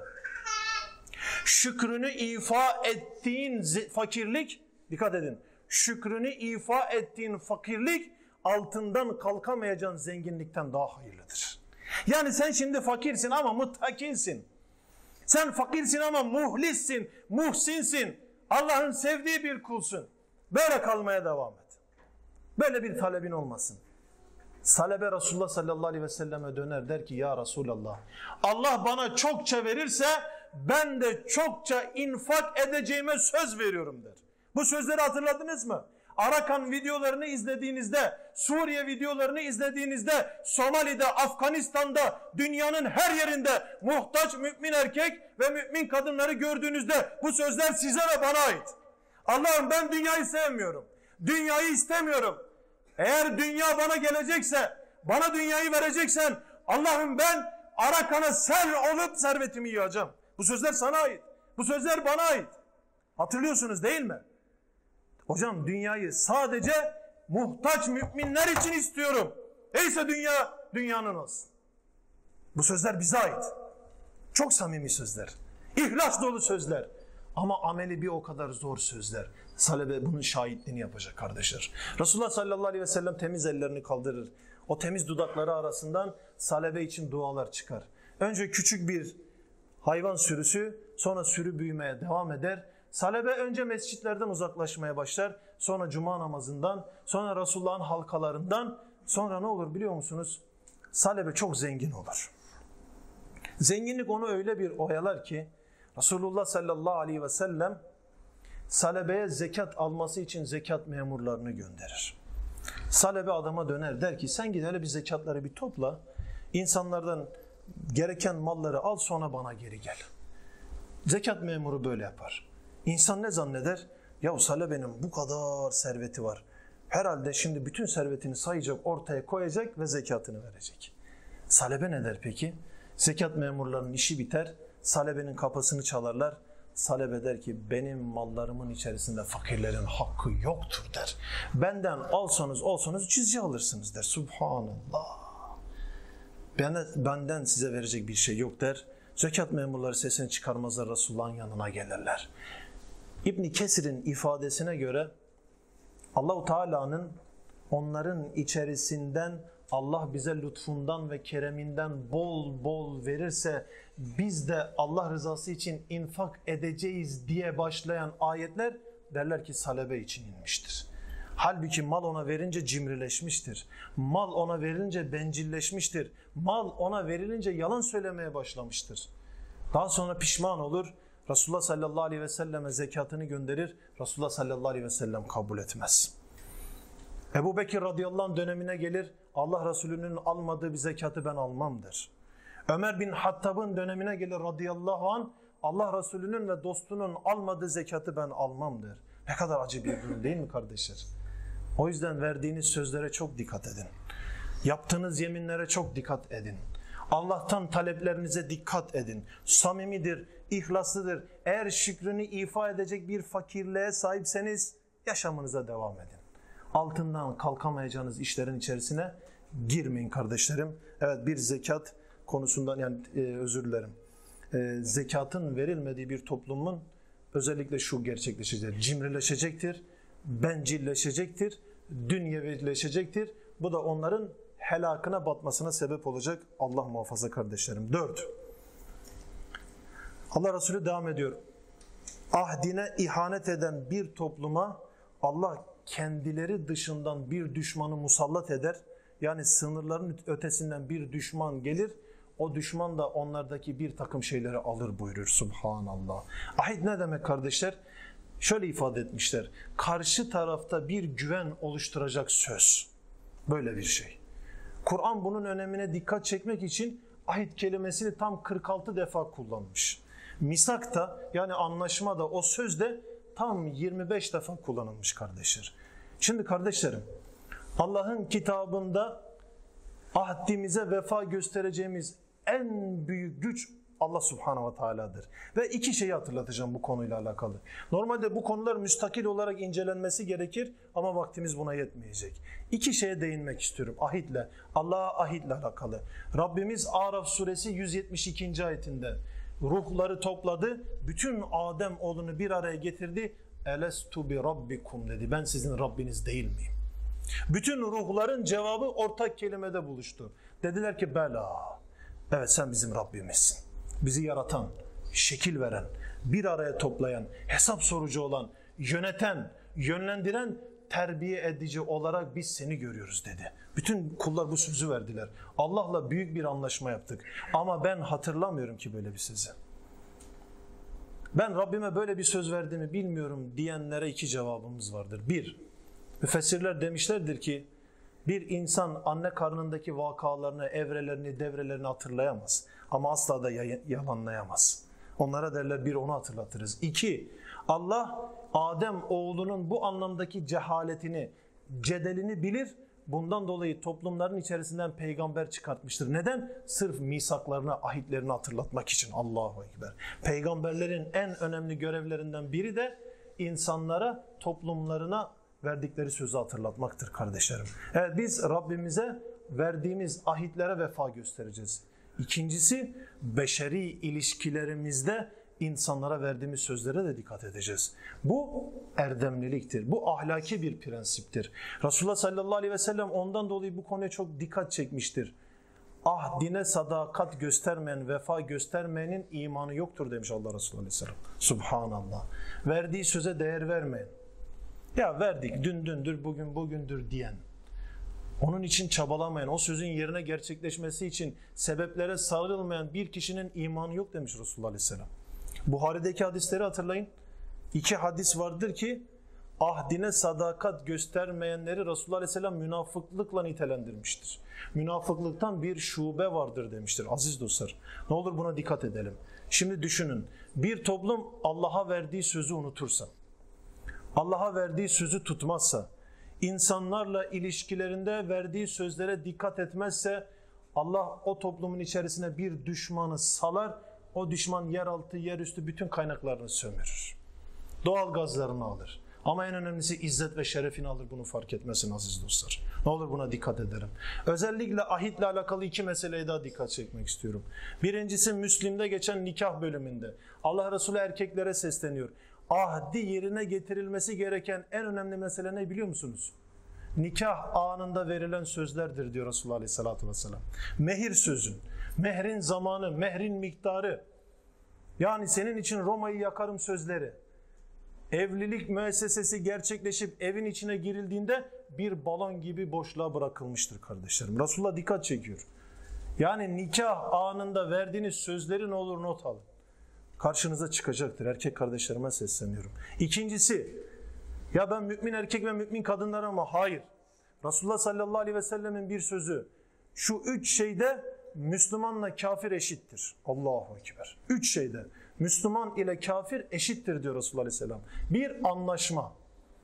şükrünü ifa ettiğin fakirlik, dikkat edin, şükrünü ifa ettiğin fakirlik altından kalkamayacağın zenginlikten daha hayırlıdır. Yani sen şimdi fakirsin ama muttakinsin. Sen fakirsin ama muhlissin, muhsinsin. Allah'ın sevdiği bir kulsun. Böyle kalmaya devam et. Böyle bir talebin olmasın. Salebe Resulullah sallallahu aleyhi ve selleme döner der ki ya Resulallah Allah bana çokça verirse ben de çokça infak edeceğime söz veriyorum der. Bu sözleri hatırladınız mı? Arakan videolarını izlediğinizde, Suriye videolarını izlediğinizde, Somali'de, Afganistan'da, dünyanın her yerinde muhtaç mümin erkek ve mümin kadınları gördüğünüzde bu sözler size ve bana ait. Allah'ım ben dünyayı sevmiyorum. Dünyayı istemiyorum. Eğer dünya bana gelecekse, bana dünyayı vereceksen Allah'ım ben Arakan'a sel olup servetimi yiyeceğim. Bu sözler sana ait. Bu sözler bana ait. Hatırlıyorsunuz değil mi? Hocam dünyayı sadece muhtaç müminler için istiyorum. Neyse dünya, dünyanın olsun. Bu sözler bize ait. Çok samimi sözler. İhlas dolu sözler. Ama ameli bir o kadar zor sözler. Salebe bunun şahitliğini yapacak kardeşler. Resulullah sallallahu aleyhi ve sellem temiz ellerini kaldırır. O temiz dudakları arasından salebe için dualar çıkar. Önce küçük bir hayvan sürüsü, sonra sürü büyümeye devam eder. Salebe önce mescitlerden uzaklaşmaya başlar. Sonra cuma namazından, sonra Resulullah'ın halkalarından. Sonra ne olur biliyor musunuz? Salebe çok zengin olur. Zenginlik onu öyle bir oyalar ki Resulullah sallallahu aleyhi ve sellem salebeye zekat alması için zekat memurlarını gönderir. Salebe adama döner, der ki sen git hele bir zekatları bir topla. İnsanlardan gereken malları al, sonra bana geri gel. Zekat memuru böyle yapar. İnsan ne zanneder? Ya salebenin bu kadar serveti var. Herhalde şimdi bütün servetini sayacak, ortaya koyacak ve zekatını verecek. Salebe ne der peki? Zekat memurlarının işi biter. Salebenin kapısını çalarlar. Salebe der ki benim mallarımın içerisinde fakirlerin hakkı yoktur der. Benden olsanız cizye alırsınız der. Subhanallah. Benden size verecek bir şey yok der. Zekat memurları sesini çıkarmazlar, Resulullah'ın yanına gelirler. İbn Kesir'in ifadesine göre Allah-u Teala'nın onların içerisinden Allah bize lütfundan ve kereminden bol bol verirse biz de Allah rızası için infak edeceğiz diye başlayan ayetler derler ki salebe için inmiştir. Halbuki mal ona verince cimrileşmiştir. Mal ona verilince bencilleşmiştir. Mal ona verilince yalan söylemeye başlamıştır. Daha sonra pişman olur. Resulullah sallallahu aleyhi ve selleme zekatını gönderir. Resulullah sallallahu aleyhi ve sellem kabul etmez. Ebu Bekir radıyallahu anh dönemine gelir. Allah Resulü'nün almadığı bir zekatı ben almam der. Ömer bin Hattab'ın dönemine gelir radıyallahu anh. Allah Resulü'nün ve dostunun almadığı zekatı ben almam der. Ne kadar acı bir durum değil mi kardeşler? O yüzden verdiğiniz sözlere çok dikkat edin. Yaptığınız yeminlere çok dikkat edin. Allah'tan taleplerinize dikkat edin. Samimidir, ihlaslıdır. Eğer şükrünü ifa edecek bir fakirliğe sahipseniz yaşamınıza devam edin. Altından kalkamayacağınız işlerin içerisine girmeyin kardeşlerim. Evet, bir zekat konusundan özür dilerim. Zekatın verilmediği bir toplumun özellikle şu gerçekleşecektir. Cimrileşecektir, bencilleşecektir, dünyevileşecektir. Bu da onların helakına batmasına sebep olacak. Allah muhafaza kardeşlerim. 4. Allah Resulü devam ediyor. Ahdine ihanet eden bir topluma Allah kendileri dışından bir düşmanı musallat eder. Yani sınırların ötesinden bir düşman gelir. O düşman da onlardaki bir takım şeyleri alır buyurur. Subhanallah. Ahit ne demek kardeşler? Şöyle ifade etmişler. Karşı tarafta bir güven oluşturacak söz. Böyle bir şey. Kur'an bunun önemine dikkat çekmek için ahit kelimesini tam 46 defa kullanmış. Misak da yani anlaşma da o söz de tam 25 defa kullanılmış kardeşler. Şimdi kardeşlerim, Allah'ın kitabında ahdimize vefa göstereceğimiz en büyük güç Allah Subhanahu ve Teala'dır. Ve iki şeyi hatırlatacağım bu konuyla alakalı. Normalde bu konular müstakil olarak incelenmesi gerekir ama vaktimiz buna yetmeyecek. İki şeye değinmek istiyorum ahitle, Allah'a ahitle alakalı. Rabbimiz Araf suresi 172. ayetinde ruhları topladı, bütün Adem oğlunu bir araya getirdi. Elestu bi rabbikum dedi. Ben sizin Rabbiniz değil miyim? Bütün ruhların cevabı ortak kelimede buluştu. Dediler ki bela. Evet, sen bizim Rabbimizsin. Bizi yaratan, şekil veren, bir araya toplayan, hesap sorucu olan, yöneten, yönlendiren, terbiye edici olarak biz seni görüyoruz dedi. Bütün kullar bu sözü verdiler. Allah'la büyük bir anlaşma yaptık. Ama ben hatırlamıyorum ki böyle bir sözü. Ben Rabbime böyle bir söz verdiğimi bilmiyorum diyenlere iki cevabımız vardır. Bir, müfessirler demişlerdir ki bir insan anne karnındaki vakalarını, evrelerini, devrelerini hatırlayamaz. Ama asla da yalanlayamaz. Onlara derler bir onu hatırlatırız. İki, Allah Adem oğlunun bu anlamdaki cehaletini, cedelini bilir. bundan dolayı toplumların içerisinden peygamber çıkartmıştır. Neden? Sırf misaklarını, ahitlerini hatırlatmak için. Allahu Ekber. Peygamberlerin en önemli görevlerinden biri de insanlara, toplumlarına verdikleri sözü hatırlatmaktır kardeşlerim. Evet, biz Rabbimize verdiğimiz ahitlere vefa göstereceğiz. İkincisi, beşeri ilişkilerimizde insanlara verdiğimiz sözlere de dikkat edeceğiz. Bu erdemliliktir. Bu ahlaki bir prensiptir. Resulullah sallallahu aleyhi ve sellem ondan dolayı bu konuya çok dikkat çekmiştir. Ahdine sadakat göstermeyen, vefa göstermeyenin imanı yoktur demiş Allah Resulü aleyhisselam. Subhanallah. Verdiği söze değer vermeyen. Ya verdik, dün dündür, bugün bugündür diyen. Onun için çabalamayan, o sözün yerine gerçekleşmesi için sebeplere sarılmayan bir kişinin imanı yok demiş Resulullah aleyhisselam. Buhari'deki hadisleri hatırlayın. 2 hadis vardır ki ahdine sadakat göstermeyenleri Resulullah aleyhisselam münafıklıkla nitelendirmiştir. Münafıklıktan bir şube vardır demiştir aziz dostlar. Ne olur buna dikkat edelim. Şimdi düşünün, bir toplum Allah'a verdiği sözü unutursa, Allah'a verdiği sözü tutmazsa, insanlarla ilişkilerinde verdiği sözlere dikkat etmezse Allah o toplumun içerisine bir düşmanı salar, o düşman yeraltı, yerüstü bütün kaynaklarını sömürür. Doğal gazlarını alır. Ama en önemlisi izzet ve şerefini alır, bunu fark etmesin aziz dostlar. Ne olur buna dikkat edelim. Özellikle ahitle alakalı 2 meseleye daha dikkat çekmek istiyorum. Birincisi Müslim'de geçen nikah bölümünde. Allah Resulü erkeklere sesleniyor. Ahdi yerine getirilmesi gereken en önemli mesele ne biliyor musunuz? Nikah anında verilen sözlerdir diyor Resulullah Aleyhisselatü Vesselam. Mehir sözün, mehrin zamanı, mehrin miktarı. Yani senin için Roma'yı yakarım sözleri. Evlilik müessesesi gerçekleşip evin içine girildiğinde bir balon gibi boşluğa bırakılmıştır kardeşlerim. Resulullah dikkat çekiyor. Yani nikah anında verdiğiniz sözleri ne olur not alın. Karşınıza çıkacaktır. Erkek kardeşlerime sesleniyorum. İkincisi, ya ben mümin erkek ve mümin kadınlar ama hayır. Resulullah sallallahu aleyhi ve sellemin bir sözü. Şu 3 şeyde Müslümanla kafir eşittir. Allahu Ekber. 3 şeyde Müslüman ile kafir eşittir diyor Resulullah aleyhisselam. Bir, anlaşma.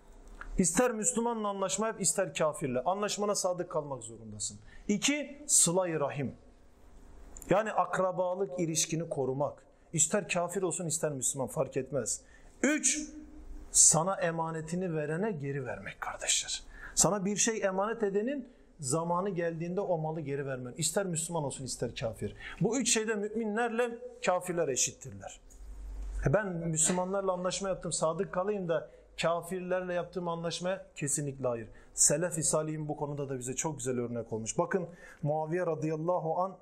İster Müslümanla anlaşma yap, ister kafirle. Anlaşmana sadık kalmak zorundasın. 2, sıla-i rahim. Yani akrabalık ilişkini korumak. İster kafir olsun ister Müslüman fark etmez. 3, sana emanetini verene geri vermek kardeşler. Sana bir şey emanet edenin zamanı geldiğinde o malı geri vermen. İster Müslüman olsun ister kafir. Bu 3 şeyde müminlerle kafirler eşittirler. Ben Müslümanlarla anlaşma yaptım, sadık kalayım da kafirlerle yaptığım anlaşmaya kesinlikle hayır. Selef-i Salih'in bu konuda da bize çok güzel örnek olmuş. Bakın Muaviye radıyallahu anh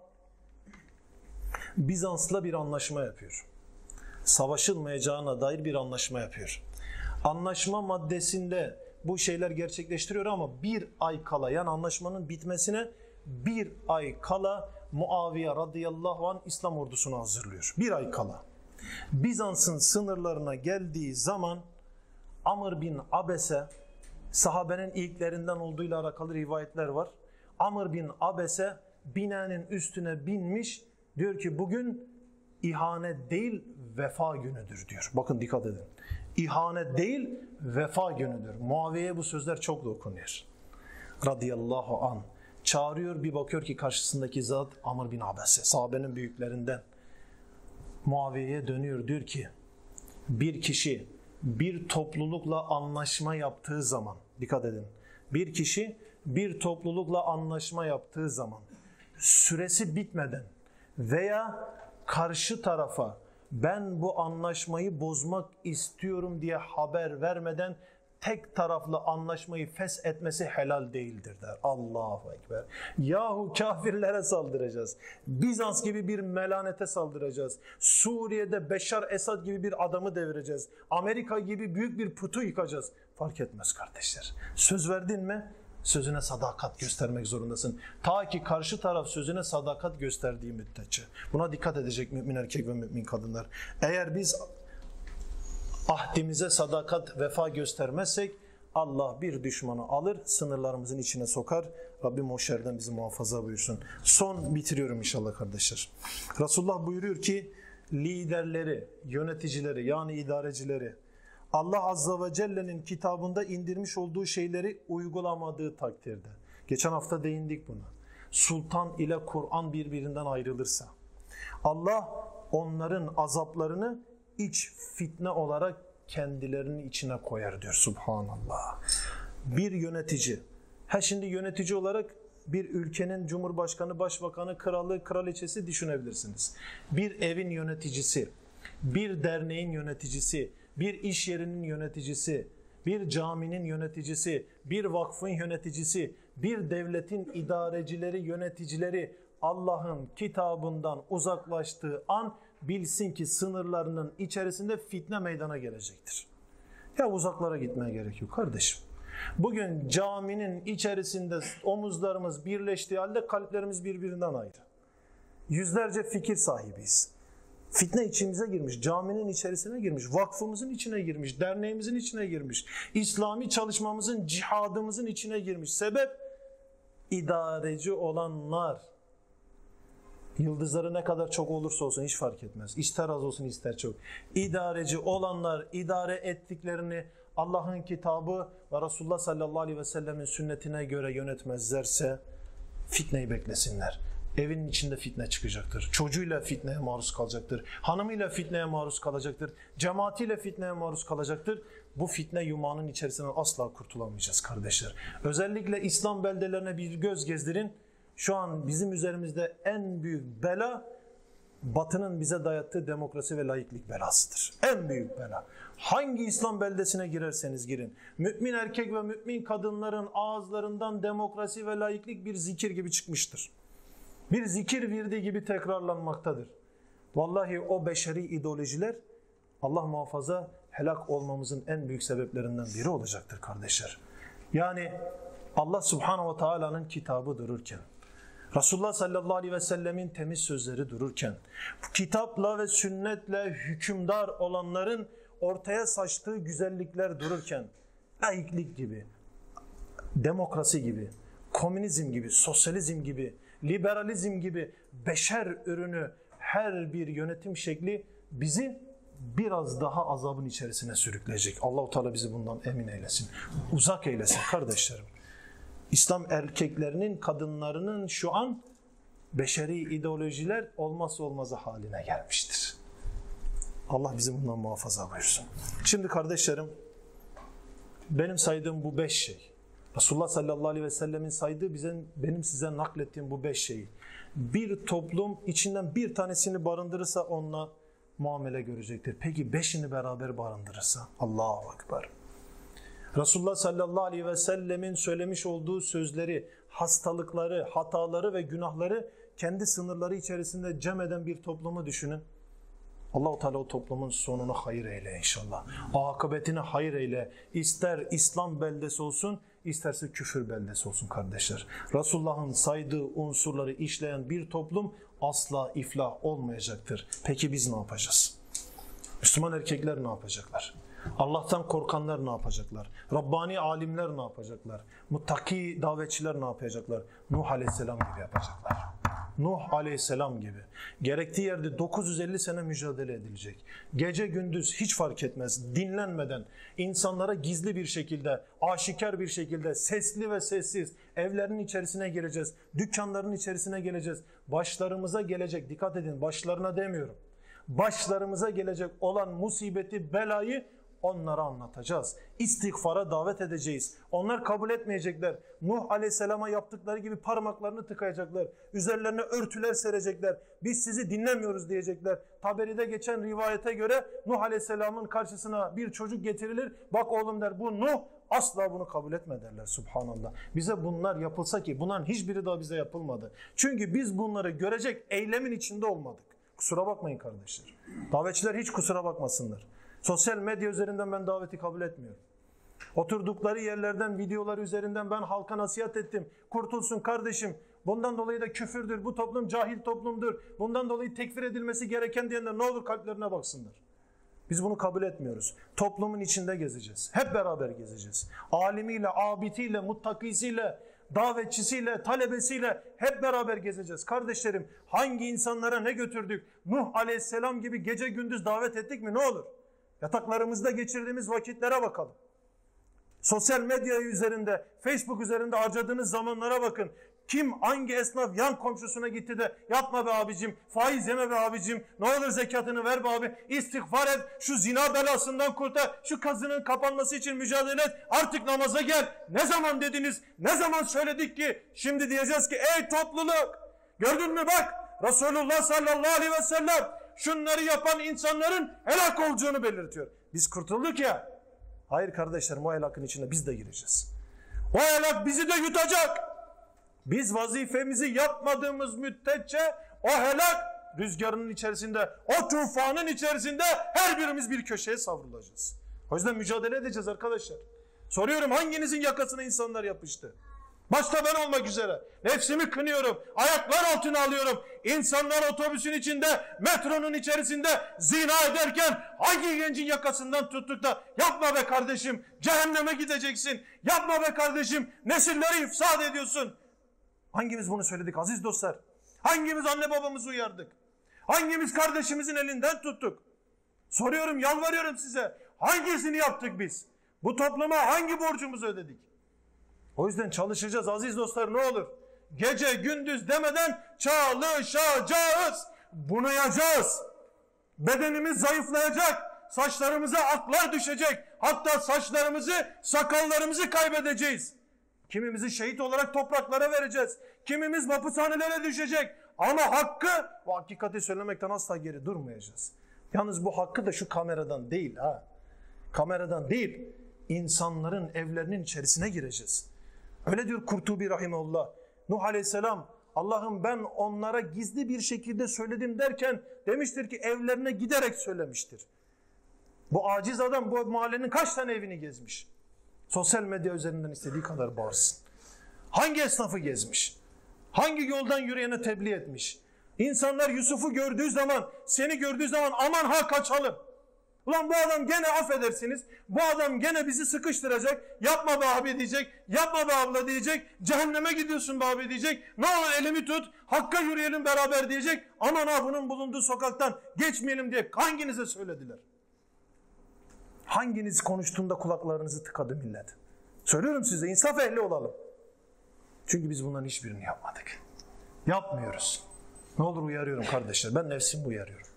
Bizans'la bir anlaşma yapıyor. Savaşılmayacağına dair bir anlaşma yapıyor. Anlaşma maddesinde bu şeyler gerçekleştiriyor ama 1 ay kala, yani anlaşmanın bitmesine 1 ay kala Muaviye radıyallahu anh İslam ordusunu hazırlıyor. 1 ay kala. Bizans'ın sınırlarına geldiği zaman Amr bin Abese, sahabenin ilklerinden olduğuyla alakalı rivayetler var. Amr bin Abese binenin üstüne binmiş, diyor ki bugün ihanet değil vefa günüdür diyor. Bakın dikkat edin. İhanet değil vefa günüdür. Muaviye'ye bu sözler çok dokunuyor. Radıyallahu anh. Çağırıyor, bir bakıyor ki karşısındaki zat Amr bin Abese, sahabenin büyüklerinden. Muaviye'ye dönüyor, diyor ki bir kişi bir toplulukla anlaşma yaptığı zaman, dikkat edin, bir kişi bir toplulukla anlaşma yaptığı zaman süresi bitmeden veya karşı tarafa ben bu anlaşmayı bozmak istiyorum diye haber vermeden tek taraflı anlaşmayı feshetmesi helal değildir der. Allahu Ekber. Yahu kafirlere saldıracağız. Bizans gibi bir melanete saldıracağız. Suriye'de Beşar Esad gibi bir adamı devireceğiz. Amerika gibi büyük bir putu yıkacağız. Fark etmez kardeşler. Söz verdin mi? Sözüne sadakat göstermek zorundasın. Ta ki karşı taraf sözüne sadakat gösterdiği müddetçe. Buna dikkat edecek mümin erkek ve mümin kadınlar. Eğer biz ahdimize sadakat, vefa göstermezsek Allah bir düşmanı alır, sınırlarımızın içine sokar. Rabbim o şerden bizi muhafaza buyursun. Son bitiriyorum inşallah kardeşler. Resulullah buyuruyor ki liderleri, yöneticileri yani idarecileri Allah Azze ve Celle'nin kitabında indirmiş olduğu şeyleri uygulamadığı takdirde, Geçen hafta değindik buna. Sultan ile Kur'an birbirinden ayrılırsa Allah onların azaplarını iç fitne olarak kendilerinin içine koyar diyor. Subhanallah. Bir yönetici. Şimdi yönetici olarak bir ülkenin cumhurbaşkanı, başbakanı, kralı, kraliçesi düşünebilirsiniz. Bir evin yöneticisi, bir derneğin yöneticisi, bir iş yerinin yöneticisi, bir caminin yöneticisi, bir vakfın yöneticisi, bir devletin idarecileri, yöneticileri Allah'ın kitabından uzaklaştığı an bilsin ki sınırlarının içerisinde fitne meydana gelecektir. Ya uzaklara gitmeye gerek yok kardeşim. Bugün caminin içerisinde omuzlarımız birleştiği halde kalplerimiz birbirinden ayrı. Yüzlerce fikir sahibiyiz. Fitne içimize girmiş, caminin içerisine girmiş, vakfımızın içine girmiş, derneğimizin içine girmiş, İslami çalışmamızın, cihadımızın içine girmiş. Sebep, idareci olanlar, yıldızları ne kadar çok olursa olsun hiç fark etmez. İster az olsun ister çok. İdareci olanlar idare ettiklerini Allah'ın kitabı ve Resulullah sallallahu aleyhi ve sellemin sünnetine göre yönetmezlerse fitneyi beklesinler. Evinin içinde fitne çıkacaktır. Çocuğuyla fitneye maruz kalacaktır. Hanımıyla fitneye maruz kalacaktır. Cemaatiyle fitneye maruz kalacaktır. Bu fitne yumağının içerisinden asla kurtulamayacağız kardeşler. Özellikle İslam beldelerine bir göz gezdirin. Şu an bizim üzerimizde en büyük bela Batı'nın bize dayattığı demokrasi ve laiklik belasıdır. En büyük bela. Hangi İslam beldesine girerseniz girin. Mümin erkek ve mümin kadınların ağızlarından demokrasi ve laiklik bir zikir gibi çıkmıştır. Bir zikir virdi gibi tekrarlanmaktadır. Vallahi o beşeri ideolojiler Allah muhafaza helak olmamızın en büyük sebeplerinden biri olacaktır kardeşler. Yani Allah subhanahu ve teala'nın kitabı dururken, Resulullah sallallahu aleyhi ve sellemin temiz sözleri dururken, kitapla ve sünnetle hükümdar olanların ortaya saçtığı güzellikler dururken, laiklik gibi, demokrasi gibi, komünizm gibi, sosyalizm gibi, liberalizm gibi beşer ürünü her bir yönetim şekli bizi biraz daha azabın içerisine sürükleyecek. Allah-u Teala bizi bundan emin eylesin. Uzak eylesin kardeşlerim. İslam erkeklerinin, kadınlarının şu an beşeri ideolojiler olmazsa olmazı haline gelmiştir. Allah bizi bundan muhafaza buyursun. Şimdi kardeşlerim, benim saydığım bu 5 şey, Resulullah sallallahu aleyhi ve sellemin saydığı benim size naklettiğim bu 5 şeyi bir toplum içinden bir tanesini barındırırsa onunla muamele görecektir. Peki 5'ini beraber barındırırsa? Allahu Ekber. Resulullah sallallahu aleyhi ve sellemin söylemiş olduğu sözleri, hastalıkları, hataları ve günahları kendi sınırları içerisinde cem eden bir toplumu düşünün. Allah-u Teala o toplumun sonunu hayır eyle inşallah. Akıbetini hayır eyle. İster İslam beldesi olsun, isterse küfür beldesi olsun kardeşler. Resulullah'ın saydığı unsurları işleyen bir toplum asla iflah olmayacaktır. Peki biz ne yapacağız? Müslüman erkekler ne yapacaklar? Allah'tan korkanlar ne yapacaklar? Rabbani alimler ne yapacaklar? Muttaki davetçiler ne yapacaklar? Nuh Aleyhisselam gibi yapacaklar. Nuh Aleyhisselam gibi. Gerektiği yerde 950 sene mücadele edilecek. Gece gündüz hiç fark etmez. Dinlenmeden insanlara gizli bir şekilde, aşikar bir şekilde, sesli ve sessiz evlerin içerisine gireceğiz. Dükkanların içerisine geleceğiz. Başlarımıza gelecek, dikkat edin, başlarına demiyorum. Başlarımıza gelecek olan musibeti, belayı onlara anlatacağız. İstiğfara davet edeceğiz. Onlar kabul etmeyecekler. Nuh Aleyhisselam'a yaptıkları gibi parmaklarını tıkayacaklar. Üzerlerine örtüler serecekler. Biz sizi dinlemiyoruz diyecekler. Taberi'de geçen rivayete göre Nuh Aleyhisselam'ın karşısına bir çocuk getirilir. Bak oğlum der, bu Nuh, asla bunu kabul etme derler. Subhanallah. Bize bunlar yapılsa ki bunların hiçbiri daha bize yapılmadı. Çünkü biz bunları görecek eylemin içinde olmadık. Kusura bakmayın kardeşler. Davetçiler hiç kusura bakmasınlar. Sosyal medya üzerinden ben daveti kabul etmiyorum. Oturdukları yerlerden, videolar üzerinden ben halka nasihat ettim. Kurtulsun kardeşim. Bundan dolayı da küfürdür. Bu toplum cahil toplumdur. Bundan dolayı tekfir edilmesi gereken diyenler ne olur kalplerine baksınlar. Biz bunu kabul etmiyoruz. Toplumun içinde gezeceğiz. Hep beraber gezeceğiz. Alimiyle, abitiyle, muttakisiyle, davetçisiyle, talebesiyle hep beraber gezeceğiz. Kardeşlerim, hangi insanlara ne götürdük? Nuh Aleyhisselam gibi gece gündüz davet ettik mi? Ne olur? Yataklarımızda geçirdiğimiz vakitlere bakalım. Sosyal medya üzerinde, Facebook üzerinde harcadığınız zamanlara bakın. Kim hangi esnaf yan komşusuna gitti de yapma be abicim, faiz yeme be abicim, ne olur zekatını ver be abi, istiğfar et, şu zina belasından kurtar, şu kazının kapanması için mücadele et, artık namaza gel. Ne zaman dediniz, ne zaman söyledik ki şimdi diyeceğiz ki ey topluluk, gördün mü bak Resulullah sallallahu aleyhi ve sellem şunları yapan insanların helak olacağını belirtiyor. Biz kurtulduk ya. Hayır kardeşlerim, o helakın içine biz de gireceğiz. O helak bizi de yutacak. Biz vazifemizi yapmadığımız müddetçe o helak rüzgarının içerisinde, o tufanın içerisinde her birimiz bir köşeye savrulacağız. O yüzden mücadele edeceğiz arkadaşlar. Soruyorum, hanginizin yakasına insanlar yapıştı? Başta ben olmak üzere. Nefsimi kınıyorum. Ayaklar altına alıyorum. İnsanlar otobüsün içinde, metronun içerisinde zina ederken hangi gencin yakasından tuttuk da yapma be kardeşim, cehenneme gideceksin. Yapma be kardeşim, nesilleri ifsad ediyorsun. Hangimiz bunu söyledik aziz dostlar? Hangimiz anne babamızı uyardık? Hangimiz kardeşimizin elinden tuttuk? Soruyorum, yalvarıyorum size. Hangisini yaptık biz? Bu topluma hangi borcumuzu ödedik? O yüzden çalışacağız aziz dostlar, ne olur. Gece gündüz demeden çalışacağız. Bunayacağız. Bedenimiz zayıflayacak. Saçlarımıza aklar düşecek. Hatta saçlarımızı, sakallarımızı kaybedeceğiz. Kimimizi şehit olarak topraklara vereceğiz. Kimimiz mapushanelere düşecek. Ama hakkı, bu hakikati söylemekten asla geri durmayacağız. Yalnız bu hakkı da şu kameradan değil ha. Kameradan değil, insanların evlerinin içerisine gireceğiz. Öyle diyor Kurtubi rahimehullah. Nuh aleyhisselam, Allah'ım ben onlara gizli bir şekilde söyledim derken demiştir ki evlerine giderek söylemiştir. Bu aciz adam bu mahallenin kaç tane evini gezmiş? Sosyal medya üzerinden istediği kadar bağırsın. Hangi esnafı gezmiş? Hangi yoldan yürüyene tebliğ etmiş? İnsanlar Yusuf'u gördüğü zaman, seni gördüğü zaman aman ha kaçalım. Ulan bu adam gene affedersiniz, bu adam gene bizi sıkıştıracak, yapma be abi diyecek, yapma be abla diyecek, cehenneme gidiyorsun be abi diyecek, ne olur elimi tut, hakka yürüyelim beraber diyecek, aman ha bunun bulunduğu sokaktan geçmeyelim diye hanginize söylediler? Hanginiz konuştuğunda kulaklarınızı tıkadı millet? Söylüyorum size, insaf ehli olalım. Çünkü biz bunların hiçbirini yapmadık. Yapmıyoruz. Ne olur uyarıyorum kardeşler, ben nefsimi uyarıyorum.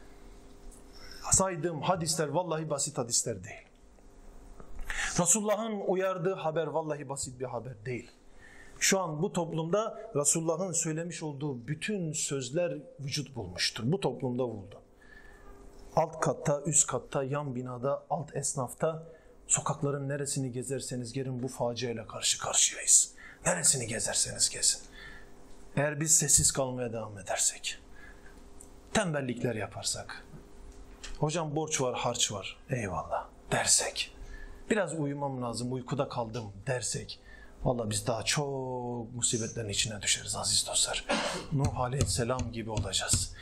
Saydığım hadisler vallahi basit hadisler değil. Resulullah'ın uyardığı haber vallahi basit bir haber değil. Şu an bu toplumda Resulullah'ın söylemiş olduğu bütün sözler vücut bulmuştur. Bu toplumda buldu. Alt katta, üst katta, yan binada, alt esnafta, sokakların neresini gezerseniz gelin bu faciayla karşı karşıyayız. Neresini gezerseniz gezin. Eğer biz sessiz kalmaya devam edersek, tembellikler yaparsak, hocam borç var, harç var, eyvallah dersek, biraz uyumam lazım, uykuda kaldım dersek, vallahi biz daha çok musibetlerin içine düşeriz aziz dostlar. Nuh aleyhisselam gibi olacağız.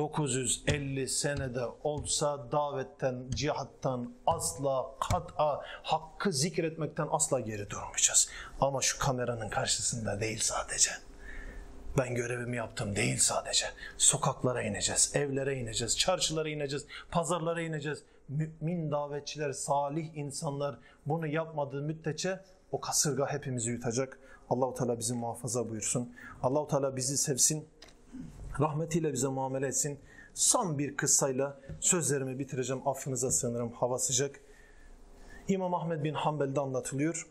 950 senede olsa davetten, cihattan asla kat'a, hakkı zikretmekten asla geri durmayacağız. Ama şu kameranın karşısında değil sadece. Ben görevimi yaptım değil sadece. Sokaklara ineceğiz, evlere ineceğiz, çarşılara ineceğiz, pazarlara ineceğiz. Mümin davetçiler, salih insanlar bunu yapmadığı müddetçe o kasırga hepimizi yutacak. Allah-u Teala bizi muhafaza buyursun. Allah-u Teala bizi sevsin. Rahmetiyle bize muamele etsin. Son bir kıssayla sözlerimi bitireceğim. Affınıza sığınırım. Hava sıcak. İmam Ahmed bin Hanbel'de anlatılıyor.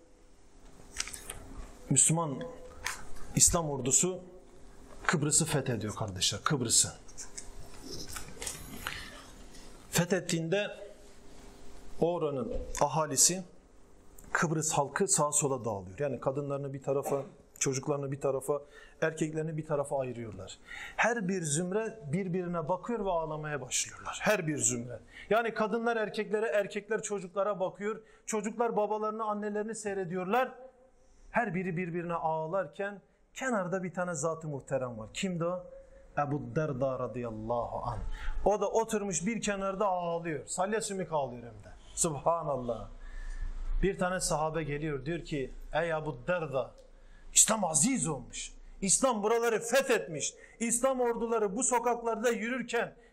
Müslüman İslam ordusu Kıbrıs'ı fethediyor kardeşler. Kıbrıs'ı. Fethettiğinde oranın ahalisi, Kıbrıs halkı sağa sola dağılıyor. Yani kadınlarını bir tarafa, çocuklarını bir tarafa, erkeklerini bir tarafa ayırıyorlar. Her bir zümre birbirine bakıyor ve ağlamaya başlıyorlar. Her bir zümre. Yani kadınlar erkeklere, erkekler çocuklara bakıyor. Çocuklar babalarını, annelerini seyrediyorlar. Her biri birbirine ağlarken kenarda bir tane zat-ı muhterem var. Kimdi o? Ebu Derda radıyallahu anh. O da oturmuş bir kenarda ağlıyor. Salya sümük ağlıyor hem de. Subhanallah. Bir tane sahabe geliyor, diyor ki ey Ebu Derda, İslam aziz olmuş. İslam buraları fethetmiş. İslam orduları bu sokaklarda yürürken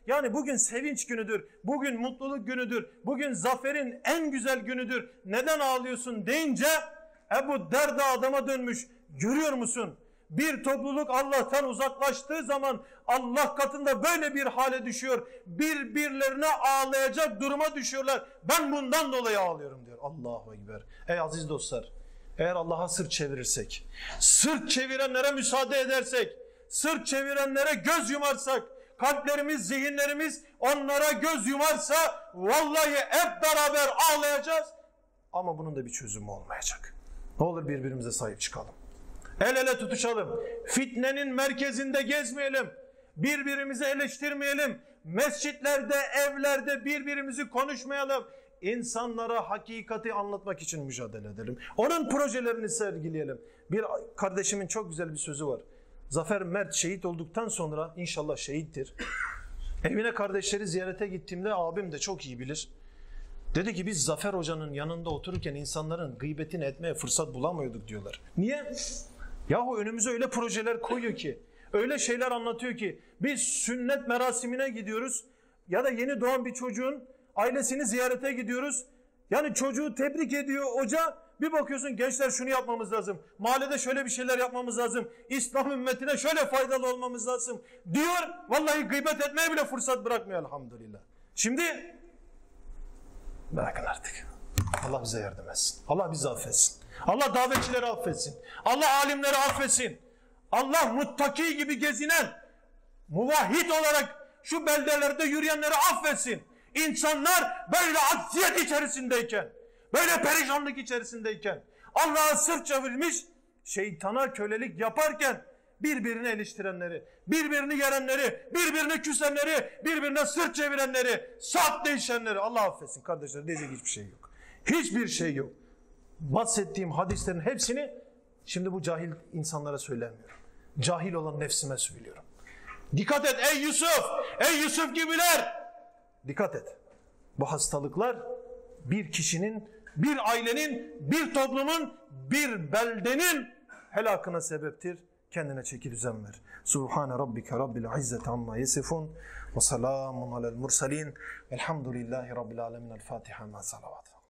Yani bugün sevinç günüdür, bugün mutluluk günüdür, bugün zaferin en güzel günüdür. Neden ağlıyorsun deyince Ebu Derda adama dönmüş. Görüyor musun? Bir topluluk Allah'tan uzaklaştığı zaman Allah katında böyle bir hale düşüyor. Birbirlerine ağlayacak duruma düşüyorlar. Ben bundan dolayı ağlıyorum diyor. Allahu Ekber. Ey aziz dostlar, eğer Allah'a sırt çevirirsek, sırt çevirenlere müsaade edersek, sırt çevirenlere göz yumarsak, kalplerimiz, zihinlerimiz onlara göz yumarsa vallahi hep beraber ağlayacağız. Ama bunun da bir çözümü olmayacak. Ne olur birbirimize sahip çıkalım. El ele tutuşalım. Fitnenin merkezinde gezmeyelim. Birbirimizi eleştirmeyelim. Mescitlerde, evlerde birbirimizi konuşmayalım. İnsanlara hakikati anlatmak için mücadele edelim. Onun projelerini sergileyelim. Bir kardeşimin çok güzel bir sözü var. Zafer Mert şehit olduktan sonra inşallah şehittir. Evine kardeşleri ziyarete gittiğimde abim de çok iyi bilir. Dedi ki biz Zafer Hoca'nın yanında otururken insanların gıybetini etmeye fırsat bulamıyorduk diyorlar. Niye? Yahu önümüze öyle projeler koyuyor ki, öyle şeyler anlatıyor ki biz sünnet merasimine gidiyoruz ya da yeni doğan bir çocuğun ailesini ziyarete gidiyoruz. Yani çocuğu tebrik ediyor hoca, bir bakıyorsun gençler şunu yapmamız lazım, mahallede şöyle bir şeyler yapmamız lazım, İslam ümmetine şöyle faydalı olmamız lazım diyor. Vallahi gıybet etmeye bile fırsat bırakmıyor elhamdülillah. Şimdi bırakın artık. Allah bize yardım etsin. Allah bizi affetsin. Allah davetçileri affetsin. Allah alimleri affetsin. Allah muttaki gibi gezinen, muvahhid olarak şu beldelerde yürüyenleri affetsin. İnsanlar böyle acziyet içerisindeyken, böyle perişanlık içerisindeyken, Allah'a sırt çevirmiş, şeytana kölelik yaparken birbirini eleştirenleri, birbirini yerenleri, birbirini küsenleri, birbirine sırt çevirenleri, saat değişenleri Allah affetsin kardeşler, diyecek hiçbir şey yok. Hiçbir şey yok. Bahsettiğim hadislerin hepsini şimdi bu cahil insanlara söylemiyorum. Cahil olan nefsime söylüyorum. Dikkat et ey Yusuf! Ey Yusuf gibiler! Dikkat et. Bu hastalıklar bir kişinin, bir ailenin, bir toplumun, bir beldenin helakına sebeptir. Kendine çeki düzen ver. Subhane rabbike rabbil izzeti amma yesifun ve selamun alel mursalin velhamdülillahi rabbil alemin. El Fatiha ma salavat.